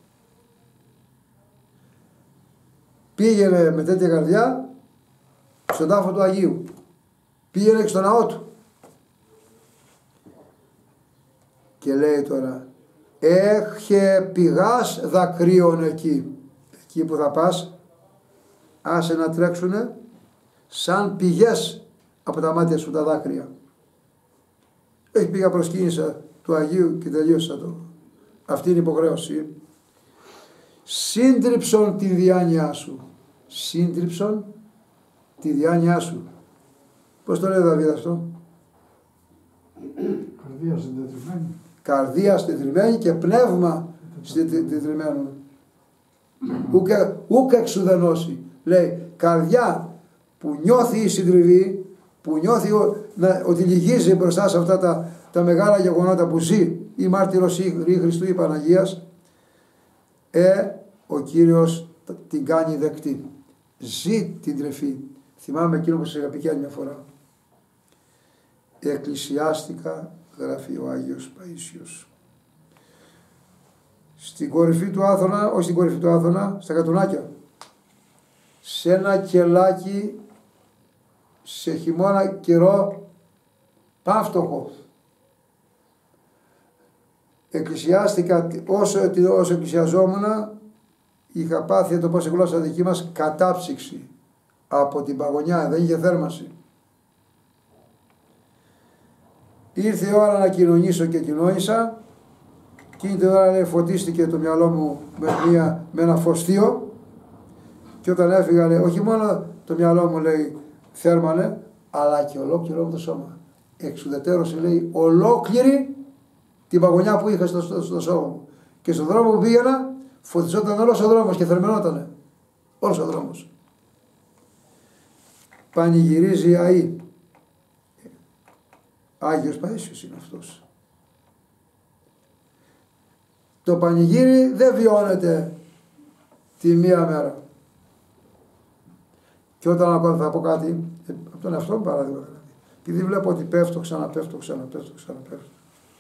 Speaker 1: Πήγαινε με τέτοια καρδιά στον τάφο του Αγίου. Πήγαινε και στο ναό του. Και λέει τώρα, έχε πηγάς δακρύων εκεί. Εκεί που θα πας, άσε να τρέξουνε σαν πηγές από τα μάτια σου τα δάκρυα. Έχει πήγα προσκύνησα του Αγίου και τελείωσα το. Αυτή είναι η υποχρέωση. Σύντριψον τη διάνοιά σου. Σύντριψον τη διάνοιά σου. Πώς το λέει ο Δαβίδ αυτό?
Speaker 3: συντετριμένη.
Speaker 1: Καρδία συντετριμένη και πνεύμα συντετριμένο. Ούκ εξουδενώσει. Λέει καρδιά που νιώθει η συντριβή, που νιώθει ότι λυγίζει μπροστά σε αυτά τα, τα μεγάλα γεγονότα που ζει η μάρτυρος ή Χριστού ή Παναγίας, ε, ο Κύριος την κάνει δεκτή. Ζει την τρεφή. Θυμάμαι εκείνο που σας είχα πει και άλλη μια φορά. Εκκλησιάστικα, γράφει ο Άγιος Παΐσιος. Στην κορυφή του Άθωνα, όχι στην κορυφή του Άθωνα, στα Κατουνάκια, σε ένα κελάκι, σε χειμώνα καιρό, πάυτοχο. Εκκλησιάστηκα όσο, όσο εκκλησιαζόμουν, είχα πάθει το πώς γλώσσα δική μας κατάψυξη από την παγωνιά, δεν είχε θέρμανση. Ήρθε η ώρα να κοινωνήσω και κοινώνησα. Εκείνη την ώρα λέει, φωτίστηκε το μυαλό μου με, μια, με ένα φωστίο και όταν έφυγα λέει, όχι μόνο το μυαλό μου λέει θέρμανε, αλλά και ολόκληρο μου το σώμα. Εξουδετέρωσε λέει ολόκληρη την παγωνιά που είχα στο, στο, στο σώμα μου. Και στον δρόμο που πήγαινα φωτιζόταν όλος ο δρόμος και θερμαινότανε. Όλος ο δρόμος. Πανηγυρίζει αή. Άγιος Παΐσιος είναι αυτός. Το πανηγύρι δεν βιώνεται τη μία μέρα. Και όταν ακόμα θα πω κάτι, από τον εαυτό μου παράδειγμα, δηλαδή, επειδή βλέπω ότι πέφτω, ξαναπέφτω, ξαναπέφτω, ξαναπέφτω.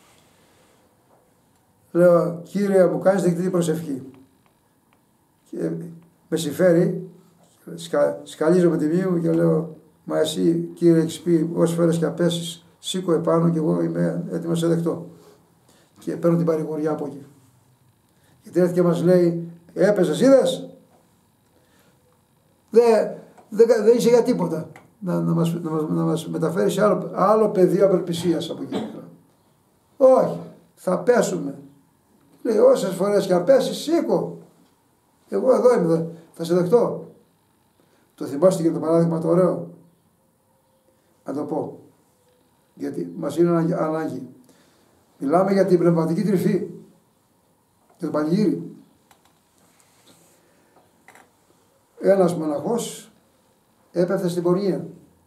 Speaker 1: Λέω, Κύριε μου κάνεις δεκτή προσευχή. Και με συμφέρει, σκα, σκαλίζω με τη μία μου και λέω, μα εσύ Κύριε έχεις πει όσες φορές και απέσεις, σήκω επάνω και εγώ είμαι έτοιμος σε δεκτό. Και παίρνω την παρηγοριά από εκεί. Γιατί έρθει και μας λέει, έπεσες, είδες. Δεν δε, δε είσαι για τίποτα. Να, να, μας, να, μας, να μας μεταφέρει σε άλλο, άλλο πεδίο απελπισίας από εκεί. Όχι, θα πέσουμε. Λέει, όσες φορές και αν πέσεις, σήκω. Εγώ εδώ είμαι, θα σε δεχτώ. Το θυμάστε και το παράδειγμα το ωραίο. Να το πω. Γιατί μας είναι ανάγκη. Μιλάμε για την πνευματική τρυφή. Και το πανηγύρι. Ένας μοναχός έπεφτε στην πορεία.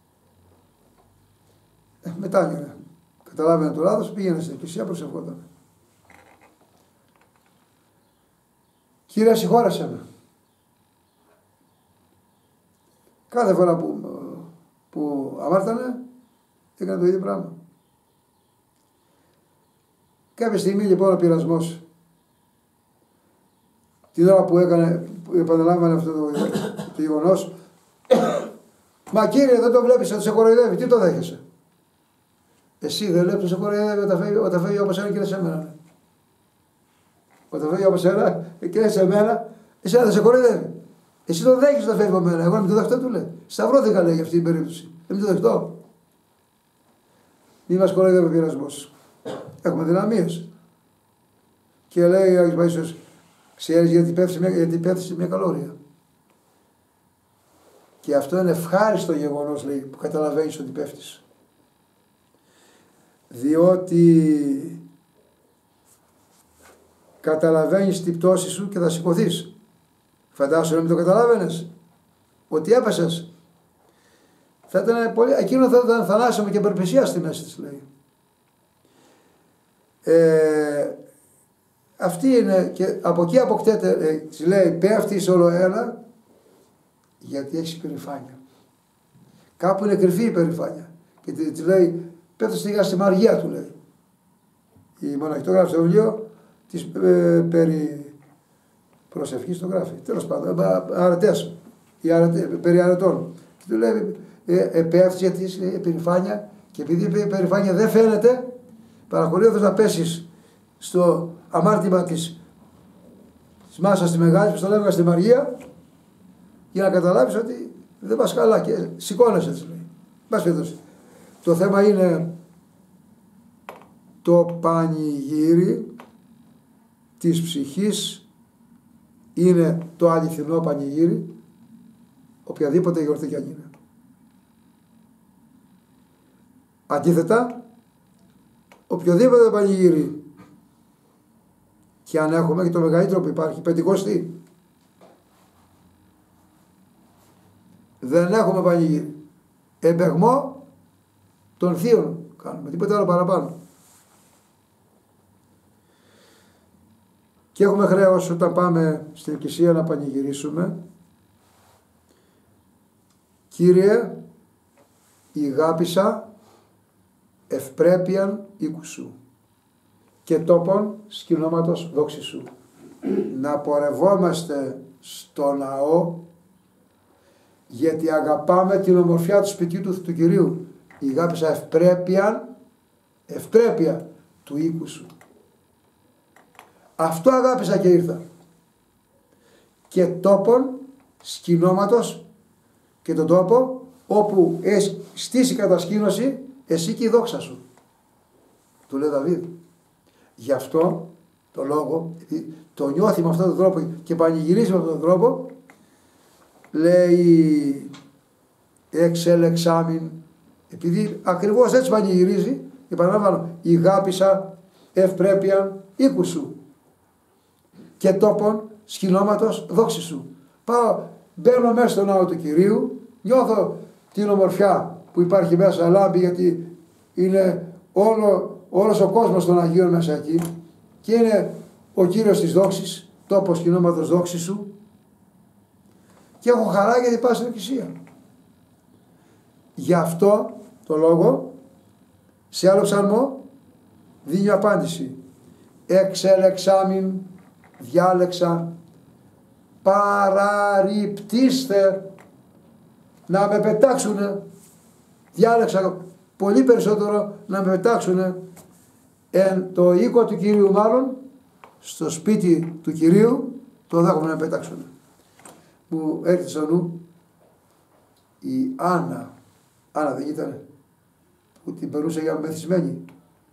Speaker 1: Ε, μετάνιωνε. Καταλάβαινε το λάθος, πήγαινε στην εκκλησία, προσευχόταν. Κύριε, συγχώρεσέ με. Κάθε φορά που, που αμάρτανε, έκανε το ίδιο πράγμα. Κάποια στιγμή λοιπόν ο πειρασμός, την ώρα που έκανε, που επαναλάμβανε αυτό το, το γεγονός, μα Κύριε δεν το βλέπεις ότι σε κοροϊδεύει, τι το δέχεσαι. Εσύ δεν βλέπεις ότι σε κοροϊδεύει όταν φεύγει, όταν φεύγει όπως ένα και σε μένα. Όταν φεύγει όπως ένα και σε μένα, εσένα δεν σε κοροϊδεύει. Εσύ το δέχεσαι όταν φεύγει από μένα, εγώ να μην το δεχτώ του λέει. Σταυρώθηκα λέει για αυτή την περίπτωση. Δεν μην το δεχτώ. Μη μας κοροϊδεύει ο πειρασμός. Έχουμε δυναμίες. Και λέει ο Άγιος Παΐσιος, ξέρεις γιατί πέφτει μια, γιατί πέφτει μια καλόρια. Και αυτό είναι ευχάριστο γεγονός, λέει, που καταλαβαίνεις ότι πέφτεις. Διότι καταλαβαίνεις την πτώση σου και θα σηκωθείς. Φαντάσου να μην το καταλάβαινες, ότι έπεσες. Θα ήταν πολύ, εκείνο θα ήταν θανάσιμο και περπεσία στη μέση της, λέει. Ε, αυτή είναι και από εκεί αποκτέται, ε, της λέει, πέφτεις όλο ένα, γιατί έχεις υπερηφάνεια. Κάπου είναι κρυφή η υπερηφάνεια. Και της τη λέει, πέφτεις στη, στη μαργία του, λέει. Η μοναχή το γράφει στο βιβλίο της ε, περί προσευχής το γράφει. Τέλος πάντων, αρετές, αρετε, περί αρετών. Και του λέει, ε, ε, πέφτεις γιατί είσαι υπερηφάνεια και επειδή η υπερηφάνεια δεν φαίνεται, παρακολουθείς να πέσεις στο αμάρτημα της, της μάσας τη μεγάλη που στο λέγαμε στη Μαργία για να καταλάβεις ότι δεν πας καλά και σηκώνεσαι έτσι λέει. Μπας παιδός. Το θέμα είναι το πανηγύρι της ψυχής, είναι το αληθινό πανηγύρι οποιαδήποτε γιορτή κι αν είναι. Αντίθετα, οποιοδήποτε πανηγύρι και αν έχουμε, και το μεγαλύτερο που υπάρχει, Πεντηκοστή, δεν έχουμε πανηγύρι. Εμπεγμό των θείων κάνουμε, τίποτα άλλο παραπάνω. Και έχουμε χρέος όταν πάμε στην εκκλησία να πανηγυρίσουμε. Κύριε, ηγάπησα ευπρέπειαν οίκου σου και τόπον σκηνώματος δόξης σου. Να πορευόμαστε στο ναό γιατί αγαπάμε την ομορφιά του σπιτιού του, του Κυρίου. Ηγάπησα ευπρέπειαν, ευπρέπεια του οίκου σου. Αυτό αγάπησα και ήρθα. Και τόπον σκηνώματος, και τον τόπο όπου στήσει κατασκήνωση εσύ και η δόξα σου. Του λέει Δαβίδ. Γι' αυτό το λόγο, το νιώθει με αυτόν τον τρόπο και πανηγυρίζει με αυτόν τον τρόπο, λέει εξελεξάμιν, επειδή ακριβώς έτσι πανηγυρίζει, επαναλαμβάνω, ηγάπησα ευπρέπεια οίκου σου και τόπον σκηνώματος δόξη σου. Πάω, μπαίνω μέσα στο ναό του Κυρίου, νιώθω την ομορφιά που υπάρχει μέσα, λάμπει, γιατί είναι όλο, όλος ο κόσμος των Αγίων μέσα εκεί και είναι ο Κύριος της δόξης, τόπος σκηνώματος δόξη σου, και έχω χαρά γιατί πάω στην εκκλησία. Γι' αυτό το λόγο σε άλλο ψαλμό δίνει απάντηση. Εξελεξάμιν, διάλεξα, παραρριπτήστε, να με πετάξουνε. Διάλεξα πολύ περισσότερο να με πετάξουνε εν το οίκο του Κυρίου, μάλλον στο σπίτι του Κυρίου το δέχομαι να με πετάξουνε. Μου έρχεται στο νου η Άννα, Άννα δεν ήταν, που την περνούσε για μεθυσμένη,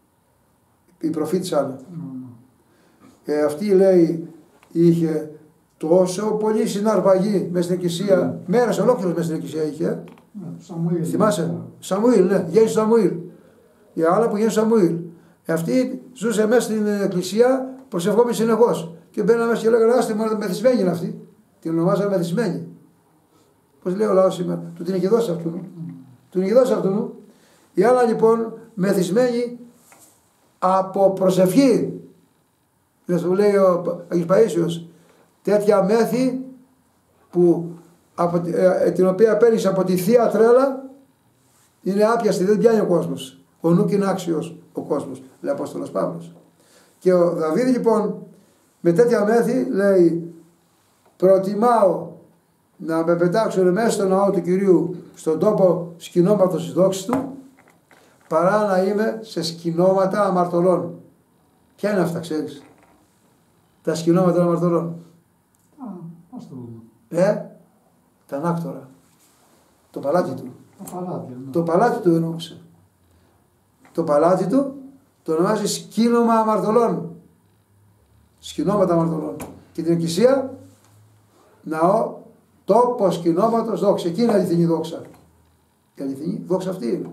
Speaker 1: η προφήτης Άννα. Mm. Ε, αυτή λέει είχε τόσο πολύ συναρπαγή μέσα στην εκκλησία, mm. μέρες ολόκληρες μέσα στην εκκλησία είχε. Mm. Σαμουήλ. Θυμάσαι, yeah. Σαμουήλ, ναι, γέννησε Σαμουήλ. Η Άννα που γέννησε Σαμουήλ. Ε, αυτή ζούσε μέσα στην εκκλησία προσευχόμενη συνεχώς. Και μπαίναμε μέσα και λέγανε άστε μόνο μεθυσμένη είναι αυτή. Την ονομάζαμε μεθυσμένη. Πώς λέει ο λαός σήμερα, του την έχει δώσει αυτού. Mm. Του την έχει δώσει αυτού. Η Άννα λοιπόν μεθυσμένη από προσευχή. Δεν σου λέει ο Αγίος Παΐσιος, τέτοια μέθη που από, ε, την οποία παίρνεις από τη Θεία Τρέλα είναι άπιαστη, δεν πιάνει ο κόσμος. Ο νου και είναι άξιος ο κόσμος, λέει ο Απόστολος Παύλος. Και ο Δαβίδ λοιπόν με τέτοια μέθη λέει προτιμάω να με πετάξουν μέσα στο ναό του Κυρίου στον τόπο σκηνώματος της δόξης του παρά να είμαι σε σκηνώματα αμαρτωλών. Ποια είναι αυτά, ξέρεις? Τα σκηνώματα των αμαρτωλών.
Speaker 3: Α, ας το δούμε.
Speaker 1: Ε, τα ανάκτορα. Το παλάτι του.
Speaker 3: Το παλάτι, ναι.
Speaker 1: Το παλάτι του εννοούσε. Το παλάτι του το ονομάζει σκήνομα αμαρτωλών. Σκηνώματα αμαρτωλών. Και την εκκλησία ναό, τόπο σκηνώματος δόξα. Εκεί είναι η αληθινή δόξα. Η αληθινή δόξα αυτή είναι.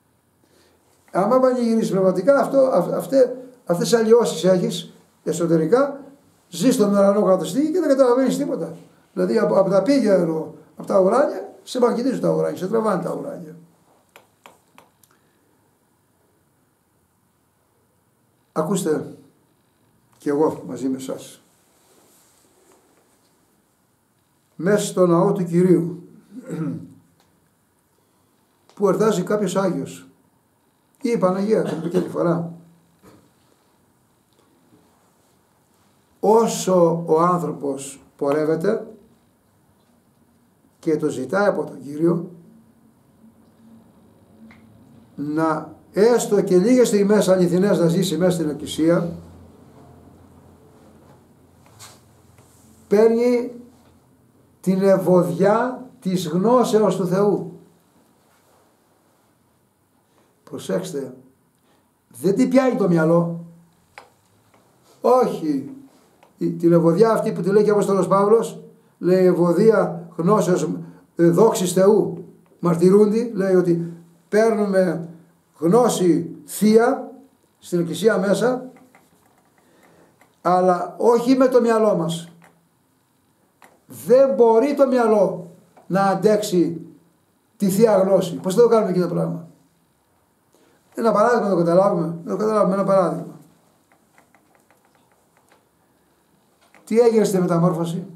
Speaker 1: Άμα πανηγυρίσεις πνευματικά, αυτό, αυτέ, αυτές τις αλλοιώσεις έχεις εσωτερικά, ζεις στον ουρανό καταστή και δεν καταλαβαίνεις τίποτα. Δηλαδή από, από τα πήγια εννοώ, από τα ουράνια, σε μαγνητίζουν τα ουράνια, σε τραβάνε τα ουράνια. Ακούστε και εγώ μαζί με εσάς. Μέσα στο ναό του Κυρίου που ερτάζει κάποιος Άγιος ή η Παναγία, θα πει και τη φορά, όσο ο άνθρωπος πορεύεται και το ζητάει από τον Κύριο να έστω και λίγες στιγμές αληθινές να ζήσει μέσα στην εκκλησία, παίρνει την ευωδιά της γνώσεως του Θεού. Προσέξτε, δεν την πιάνει το μυαλό. Όχι. Την ευωδιά αυτή που τη λέει και ο Απόστολος Παύλος, λέει ευωδία γνώσεως δόξης Θεού. Μαρτυρούντι, λέει ότι παίρνουμε γνώση θεία στην εκκλησία μέσα, αλλά όχι με το μυαλό μας. Δεν μπορεί το μυαλό να αντέξει τη Θεία Γνώση. Πώς θα το κάνουμε εκείνο το πράγμα? Ένα παράδειγμα να το καταλάβουμε. Να το καταλάβουμε ένα παράδειγμα. Τι έγινε στη μεταμόρφωση?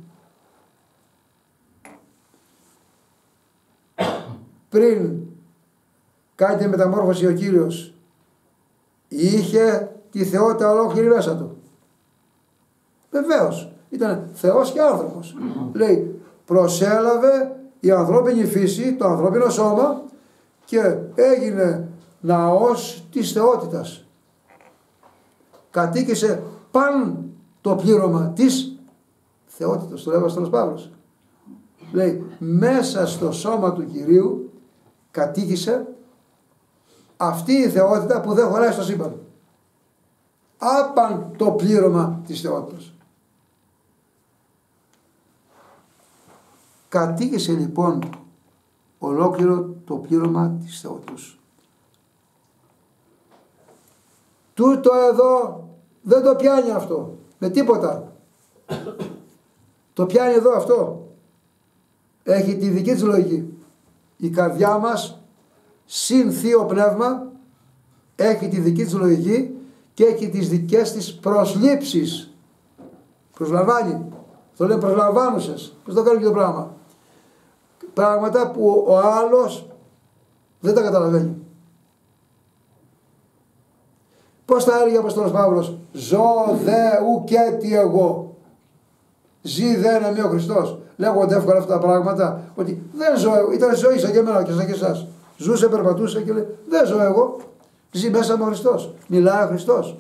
Speaker 1: Πριν κάνει τη μεταμόρφωση ο Κύριος, είχε τη θεότητα ολόκληρη μέσα του. Βεβαίως, ήταν Θεός και άνθρωπος. Λέει, προσέλαβε η ανθρώπινη φύση, το ανθρώπινο σώμα και έγινε ναός της θεότητας. Κατοίκησε παν το πλήρωμα της θεότητας, το λέει ο Απόστολος Παύλος. Λέει, μέσα στο σώμα του Κυρίου κατοίκησε αυτή η θεότητα που δεν χωράει στο σύμπαν. Άπαν το πλήρωμα της θεότητας. Κατοίκησε λοιπόν ολόκληρο το πλήρωμα της θεότητας. Τούτο εδώ δεν το πιάνει αυτό με τίποτα. Το πιάνει εδώ αυτό. Έχει τη δική της λογική. Η καρδιά μας συν Θείο Πνεύμα έχει τη δική της λογική και έχει τις δικές της προσλήψεις. Προσλαμβάνει. Το λένε προσλαμβάνουσες. Πώς το κάνει και το πράγμα? Πράγματα που ο άλλος δεν τα καταλαβαίνει. Πώς θα έλεγε ο Απόστολος Παύλος? Ζω δε ουκέτι εγώ. Ζει δε να είμαι ο Χριστός. Λέγονται εύκολα αυτά τα πράγματα, ότι δεν ζω εγώ. Ήταν ζωή σαν και εμένα και σαν και εσάς. Ζούσε, περπατούσε και λέει, δεν ζω εγώ. Ζει μέσα μου ο Χριστός. Μιλάει ο Χριστός.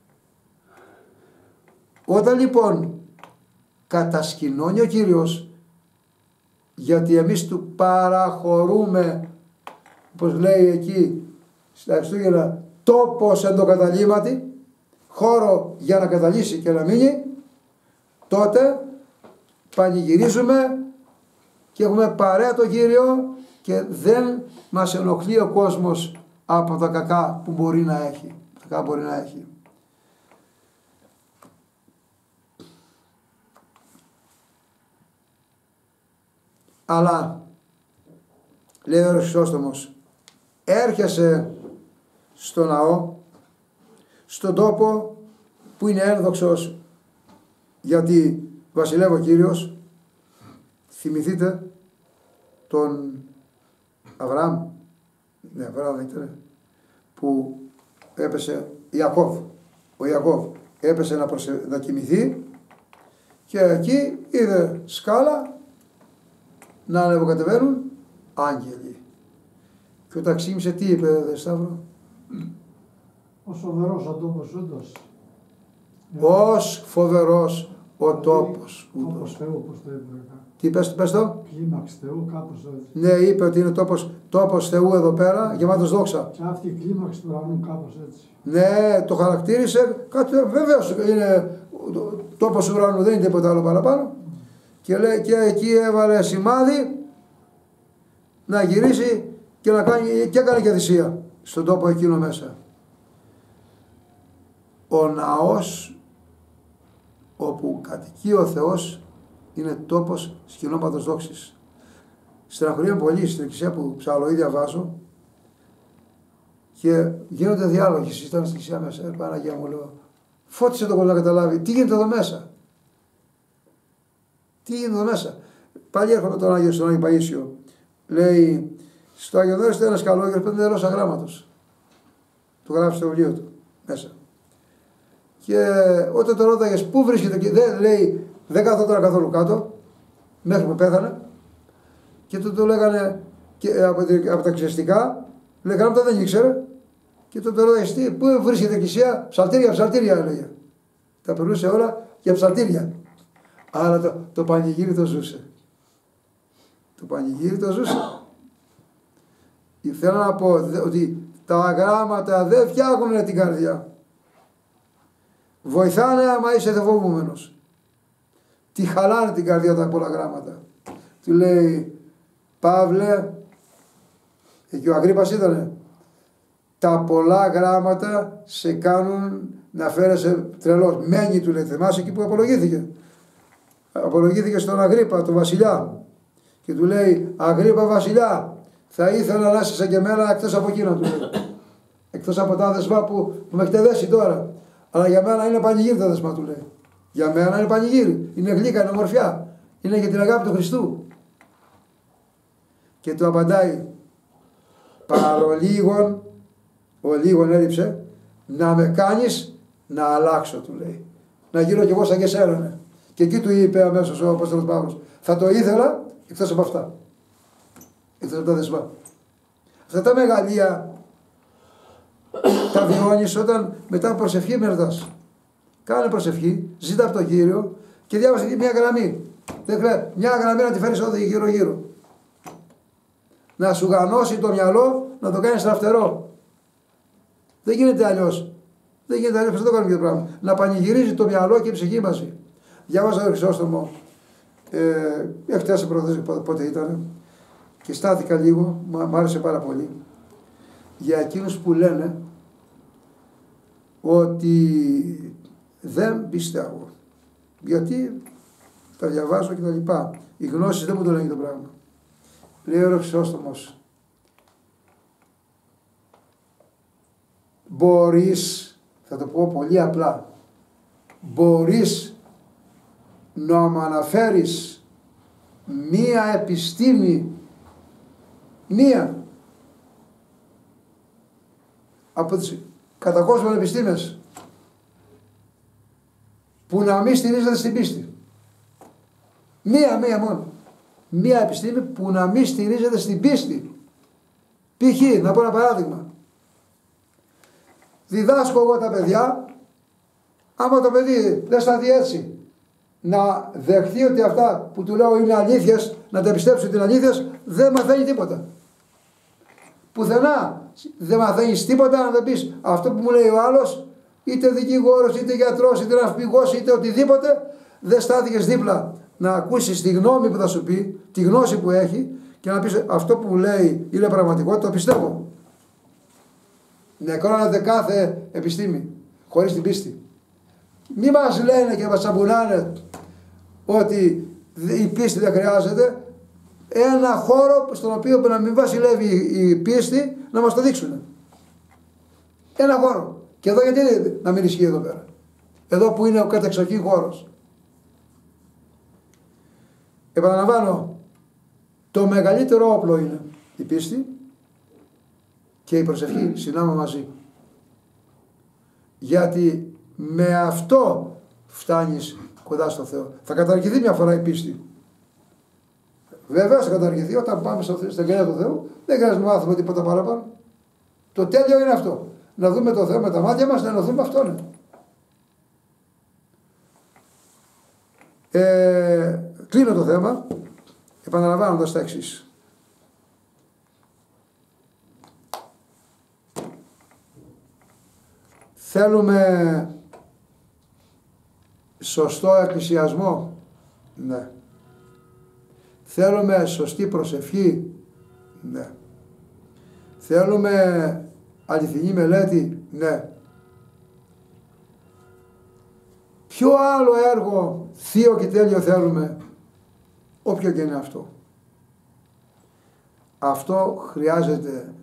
Speaker 1: Όταν λοιπόν κατασκηνώνει ο Κύριος, γιατί εμείς του παραχωρούμε, όπως λέει εκεί στα Χριστούγεννα, τόπος εν το καταλήμματι, χώρο για να καταλύσει και να μείνει, τότε πανηγυρίζουμε και έχουμε παρέα τον Κύριο και δεν μας ενοχλεί ο κόσμος από τα κακά που μπορεί να έχει. Τα κακά μπορεί να έχει. Αλλά, λέει ο Χρυσόστομος, έρχεσαι στο ναό, στον τόπο που είναι ένδοξος γιατί βασιλεύει ο Κύριος. Θυμηθείτε τον Αβραάμ, ναι, Αβραάμ δεν ήταν, που έπεσε, Ιακώβ, ο Ιακώβ έπεσε να, προσε... να κοιμηθεί και εκεί είδε σκάλα να ανεβοκατεβαίνουν άγγελοι. Και όταν ξύμισε τι είπε, δε Σταύρο?
Speaker 3: Ο φοβερός ο τόπος ούτως.
Speaker 1: Ως φοβερός ο τόπος ούτως.
Speaker 3: Τόπος Θεού, πώς το είπε.
Speaker 1: Τι πες, πες το?
Speaker 3: Κλίμαξ Θεού, κάπως έτσι.
Speaker 1: Ναι, είπε ότι είναι τόπος, τόπος Θεού εδώ πέρα, γεμάτος δόξα.
Speaker 3: Και αυτή η κλίμαξ του ουρανού, κάπως έτσι.
Speaker 1: Ναι, το χαρακτήρισε, κάτι, βεβαίως είναι τόπος ουρανού, δεν είναι τίποτα άλλο παραπάνω. Mm. Και, λέει, και εκεί έβαλε σημάδι να γυρίσει και να κάνει, και έκανε και θυσία στον τόπο εκείνο μέσα. Ο ναός όπου κατοικεί ο Θεός είναι τόπος σκηνώματος δόξης. Στεναχωρία πολύ στην εκκλησία που ψαλοή διαβάζω και γίνονται διάλογοι, συζητάνε στην εκκλησία μέσα. Ε, Παναγία μου, λέω, φώτισε τον κόσμο να καταλάβει τι γίνεται εδώ μέσα. Τι γίνεται εδώ μέσα. Πάλι έρχομαι τον Άγιο, στον Άγιο Παΐσιο. Λέει, στο Άγιο Δόριστο ένας καλόγερος πέντε νερός αγράμματος. Το γράφει στο βιβλίο του μέσα. Και όταν τον ρώταγες πού βρίσκεται, και δεν λέει, δεν καθόταν καθόλου κάτω, μέχρι που πέθανε. Και του το λέγανε και από, από τα εξαιστικά, λέγανε από δεν ήξερε. Και τον το ρώταγες τι, πού βρίσκεται η εκκλησία, ψαλτήρια, ψαλτήρια έλεγε. Τα περνούσε όλα για ψαλτήρια. Αλλά το, το πανηγύρι το ζούσε. Το πανηγύρι το ζούσε. Θέλω να πω ότι τα γράμματα δεν φτιάχνουν την καρδιά. Βοηθάνε άμα είσαι θεφοβούμενος. Τι χαλάνε την καρδιά τα πολλά γράμματα. Του λέει, Παύλε, εκεί ο Αγρίππας ήτανε, τα πολλά γράμματα σε κάνουν να φέρεσαι τρελός. Μένει, του λέει, θυμάσαι εκεί που απολογήθηκε. Απολογήθηκε στον Αγρίπα, τον βασιλιά. Και του λέει, Αγρίπα βασιλιά, θα ήθελα να είσαι σαν και εμένα εκτός από εκείνα, του λέει. Εκτός από τα δεσμά που, που με έχετε δέσει τώρα. Αλλά για μένα είναι πανηγύρι τα δεσμά, του λέει. Για μένα είναι πανηγύρι. Είναι γλύκα, είναι ομορφιά. Είναι για την αγάπη του Χριστού. Και του απαντάει, παρολίγων, ο λίγον έλειψε, να με κάνεις να αλλάξω, του λέει. Να γίνω κι εγώ σαν και εσένα. Ναι. Και εκεί του είπε αμέσως ο Απόστολος Παύλος, θα το ήθελα εκτός από αυτά. Εκτός από τα δεσμά. Αυτά τα μεγαλεία τα βιώνεις όταν μετά από προσευχή μερδάς. Κάνε προσευχή, ζήτα από τον Κύριο και διάβασε μια γραμμή. Δεν χρειάζεται. Μια γραμμή να τη φέρεις εδώ γύρω γύρω. Να σου γανώσει το μυαλό, να το κάνεις ραφτερό. Δεν γίνεται αλλιώς. Δεν γίνεται αλλιώς, δεν το κάνουμε και το πράγμα. Να πανηγυρίζει το μυαλό και η ψυχή μαζί. Διάβαζα το Χρυσόστομο, ε, χτες πότε ήταν, και στάθηκα λίγο, μου άρεσε πάρα πολύ, για εκείνους που λένε ότι δεν πιστεύω. Γιατί τα διαβάζω και τα λοιπά. Οι γνώσεις δεν μου το λένε το πράγμα. Λέει ο Χρυσόστομος, μπορείς, θα το πω πολύ απλά, μπορείς να μου αναφέρεις μία επιστήμη, μία από τις κατακόσμων επιστήμες που να μην στηρίζεται στην πίστη. Μία, μία μόνο. Μία επιστήμη που να μην στηρίζεται στην πίστη. Π.χ. να πω ένα παράδειγμα. Διδάσκω εγώ τα παιδιά, άμα το παιδί δεν σταθεί έτσι, να δεχθεί ότι αυτά που του λέω είναι αλήθειες, να τα πιστέψει ότι είναι αλήθειες, δεν μαθαίνει τίποτα. Πουθενά δεν μαθαίνεις τίποτα να δεν πεις αυτό που μου λέει ο άλλος, είτε δικηγόρος, είτε γιατρός, είτε ναυπηγός, είτε οτιδήποτε, δεν στάθηκες δίπλα να ακούσεις τη γνώμη που θα σου πει, τη γνώση που έχει και να πεις αυτό που μου λέει είναι πραγματικότητα, το πιστεύω. Νεκρώνεται κάθε επιστήμη χωρίς την πίστη. Μη μας λένε και μας σαμπουνάνε ότι η πίστη δεν χρειάζεται. Ένα χώρο στον οποίο να μην βασιλεύει η πίστη να μας το δείξουν. Ένα χώρο. Και εδώ γιατί να μην ισχύει εδώ πέρα. Εδώ που είναι ο κατεξοχήν χώρος. Επαναλαμβάνω, το μεγαλύτερο όπλο είναι η πίστη και η προσευχή συνάμα μαζί. Γιατί με αυτό φτάνεις κοντά στο Θεό. Θα καταργηθεί μια φορά η πίστη. Βέβαια θα καταργηθεί όταν πάμε στην αγκαλιά του Θεού. Δεν χρειάζεται να μάθουμε τίποτα παραπάνω. Το τέλειο είναι αυτό. Να δούμε το Θεό με τα μάτια μας, να ενωθούμε με Αυτόν. Ε, κλείνω το θέμα επαναλαμβάνοντας τα εξής. Θέλουμε σωστό εκκλησιασμό. Ναι. Θέλουμε σωστή προσευχή. Ναι. Θέλουμε αληθινή μελέτη. Ναι. Ποιο άλλο έργο θείο και τέλειο θέλουμε, όποιο και είναι αυτό. Αυτό χρειάζεται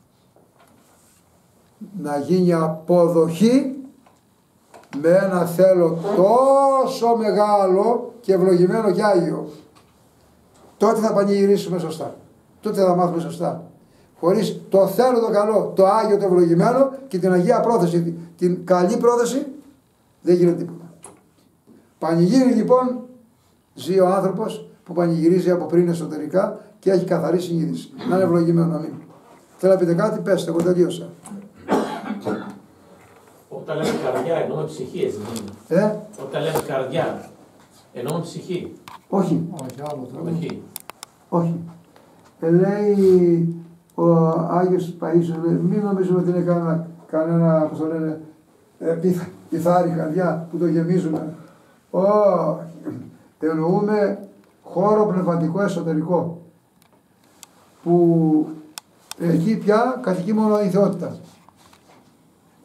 Speaker 1: να γίνει αποδοχή με ένα θέλω τόσο μεγάλο και ευλογημένο και άγιο. Τότε θα πανηγυρίσουμε σωστά. Τότε θα μάθουμε σωστά. Χωρίς το θέλω το καλό, το άγιο, το ευλογημένο και την αγία πρόθεση, την καλή πρόθεση, δεν γίνεται τίποτα. Πανηγύρι λοιπόν ζει ο άνθρωπος που πανηγυρίζει από πριν εσωτερικά και έχει καθαρή συνείδηση. Να είναι ευλογημένο, αμήν. Θέλω να πείτε κάτι, πέστε, εγώ τελείωσα.
Speaker 2: Όταν λέμε καρδιά εννοούμε ψυχή, έτσι δεν είναι.
Speaker 1: Ε?
Speaker 2: Όταν λέμε καρδιά εννοούμε ψυχή.
Speaker 1: Όχι.
Speaker 3: Όχι, άλλο το
Speaker 2: Όχι.
Speaker 1: Όχι. Ε, λέει ο Άγιος Παΐσιος, λέει, μην νομίζουμε ότι είναι κανένα, κανένα πώς το λένε, ε, πιθ, πιθάρι καρδιά που το γεμίζουμε. Όχι. Εννοούμε χώρο πνευματικό εσωτερικό. Που εκεί πια κατοικεί μόνο η θεότητα.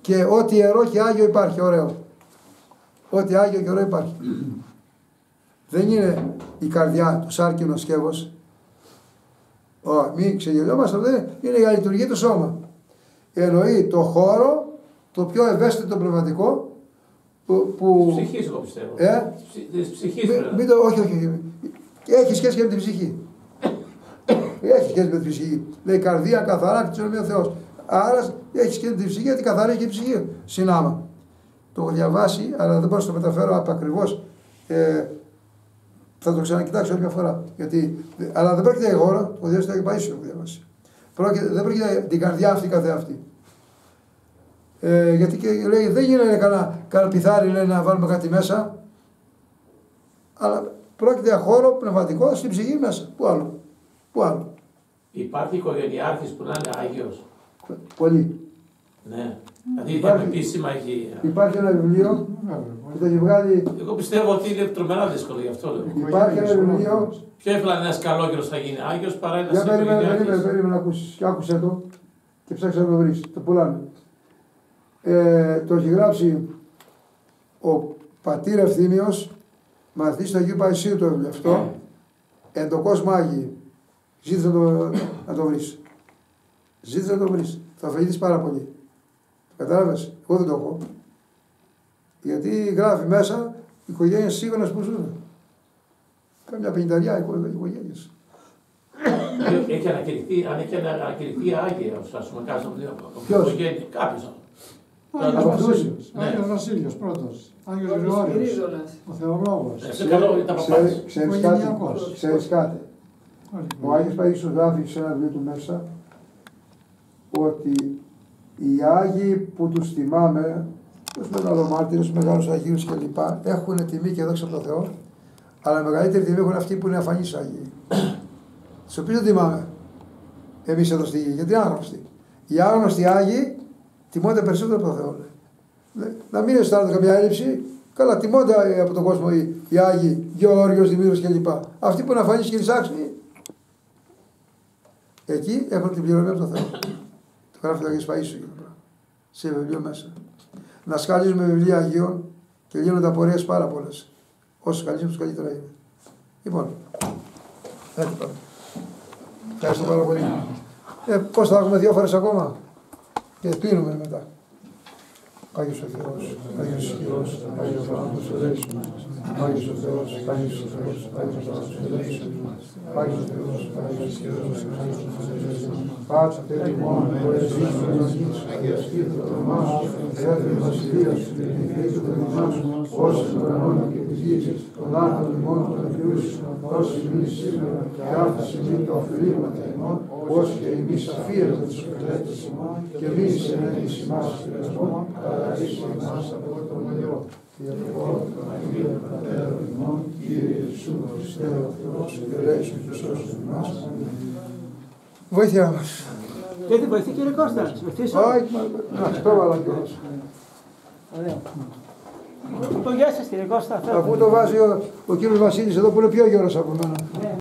Speaker 1: Και ό,τι ιερό και άγιο υπάρχει, ωραίο. Ό,τι άγιο και ωραίο υπάρχει. Δεν είναι η καρδιά του σάρκινο σκεύος. Ω, μην ξεγελιόμαστε, δεν είναι για λειτουργία του σώμα. Εννοεί το χώρο, το πιο ευαίσθητο πνευματικό που. που...
Speaker 2: Ψυχής, εγώ πιστεύω.
Speaker 1: Ε?
Speaker 2: Της ψυχής.
Speaker 1: Μην, μην το, όχι, όχι, όχι. Έχει σχέση και με την ψυχή. Έχει σχέση με την ψυχή. Λέει καρδία καθαρά και της ο Θεός. Άρα έχει σχέση με την ψυχή, γιατί καθαρή και η ψυχή. Συνάμα. Το έχω διαβάσει, αλλά δεν μπορώ να το μεταφέρω ακριβώς. Ε, θα το ξανακοιτάξω όποια φορά. Γιατί, αλλά δεν πρόκειται για χώρο, ο Διός το έχει πάει στο διαβάσει. Πρόκειται, δεν πρόκειται για την καρδιά αυτή καθεαυτή. Ε, γιατί και λέει, δεν γίνεται κανένα, κανένα πιθάρι λέει, να βάλουμε κάτι μέσα, αλλά πρόκειται για χώρο πνευματικό στην ψυχή μέσα. Πού άλλο. Πού άλλο.
Speaker 2: Υπάρχει οικογενειάρχης που να είναι Άγιος.
Speaker 1: Πολύ.
Speaker 2: Ναι. Δηλαδή υπάρχει, επίσημα έχει.
Speaker 1: Υπάρχει ένα βιβλίο που το έχει βγάλει.
Speaker 2: Εγώ πιστεύω ότι είναι τρομερά δύσκολο γι' αυτό λέω.
Speaker 1: Υπάρχει ένα βιβλίο.
Speaker 2: Πιο εύκολα ένα καλόγερος θα γίνει Άγιος παρά ένα.
Speaker 1: Για περίμενε, περίμενε, περίμενε να ακούσεις. Και άκουσε το και ψάξε να το βρεις. Το πουλάνε. Ε, το έχει γράψει ο πατήρ Ευθύμιος, μαθητής του Αγίου Παϊσίου το βιβλίο αυτό. Εν το κόσμο Άγιοι. Ζήτησε να το, να το βρεις. Ζήτησε να το βρεις. Θα ωφεληθείς πάρα πολύ. Κατάλαβες, εγώ δεν το έχω. Γιατί γράφει μέσα οικογένειες σύγχρονες που ζουν. Κάμια πενηνταριά οικογένειες.
Speaker 2: Έχει ανακηρυχθεί, αν έχει ανακηρυχθεί Άγιος, ας πούμε,
Speaker 1: Ποιος?
Speaker 2: Κάποιος.
Speaker 3: Άγιος Βασίλειος. Άγιος Βασίλειος πρώτος. Άγιος Γρηγόριος. Ο Θεολόγος.
Speaker 1: Ξέρεις κάτι. Ο Άγιος Παΐσιος γράφει σε ένα βιβλίο του μέσα ότι οι Άγιοι που τους θυμάμαι, τους μεγαλομάρτυρες, τους μεγάλους Αγίους κλπ. Έχουν τιμή και δόξα από τον Θεό, αλλά μεγαλύτερη τιμή έχουν αυτοί που είναι αφανείς Άγιοι. Τους οποίους δεν τιμάμε εμείς εδώ στη γη, γιατί είναι άγνωστοι. Οι άγνωστοι Άγιοι τιμώνται περισσότερο από τον Θεό. Να μην αισθάνονται καμιά έλλειψη, καλά τιμώνται από τον κόσμο οι, οι Άγιοι, Γεώργιος, Δημήτριος κλπ. Αυτοί που είναι αφανείς και εισάξιοι, εκεί έχουν την πληρωμή από τον Θεό. Το γράφει ο Άγιος Παΐσιος σε βιβλίο μέσα. Να σκαλίζουμε βιβλία Αγίων και γίνονται απορίες πάρα πολλές. Όσο σκαλίζουμε, τόσο καλύτερα είναι. Λοιπόν, έτσι πάμε. Ευχαριστώ πάρα πολύ. Ε, πώς θα έχουμε δύο φορές ακόμα και κλείνουμε μετά. Άγιος ο Θεός, Άγιος ο Θεός, Άγιος ο Θεός, Άγιος ο Θεός, Άγιος ο Θεός, Άγιος ο Θεός, Άγιος ο Θεός, Άγιος ο Θεός, Πάτερ ημών, ο εσύσμενος, αγιαστείτε το όνομά σου, έρθει η βασιλεία σου, γεννηθείτε το όνομά σου, ως των ουρανών και της γης, των άρθρων ημών των Αγιούς, ως εμείς σήμερα και άφησε μη το οφειλήματα ημών, ως και εμείς αφίερουμε τους πρελέτες ημών, και μη συνέχιση ημάς πειρασμών, αλλά ρίσε ημάς από το μελιό. Και εγώ τον Αγίο Πατέρα ημών, Κύριε Ιησού Χριστέ ο Θεός, ελέησον και σώσον ημάς. Βοήθειά μας.
Speaker 4: Δεν την βοηθεί κύριε Κώστα, να βοηθήσω.
Speaker 1: Όχι, να το βάλα κιόλας.
Speaker 4: Ωραία. Το γεια σας κύριε Κώστα.
Speaker 1: Αφού το βάζει ο, ο κύριος Βασίλης εδώ που είναι πιο γέρος από μένα.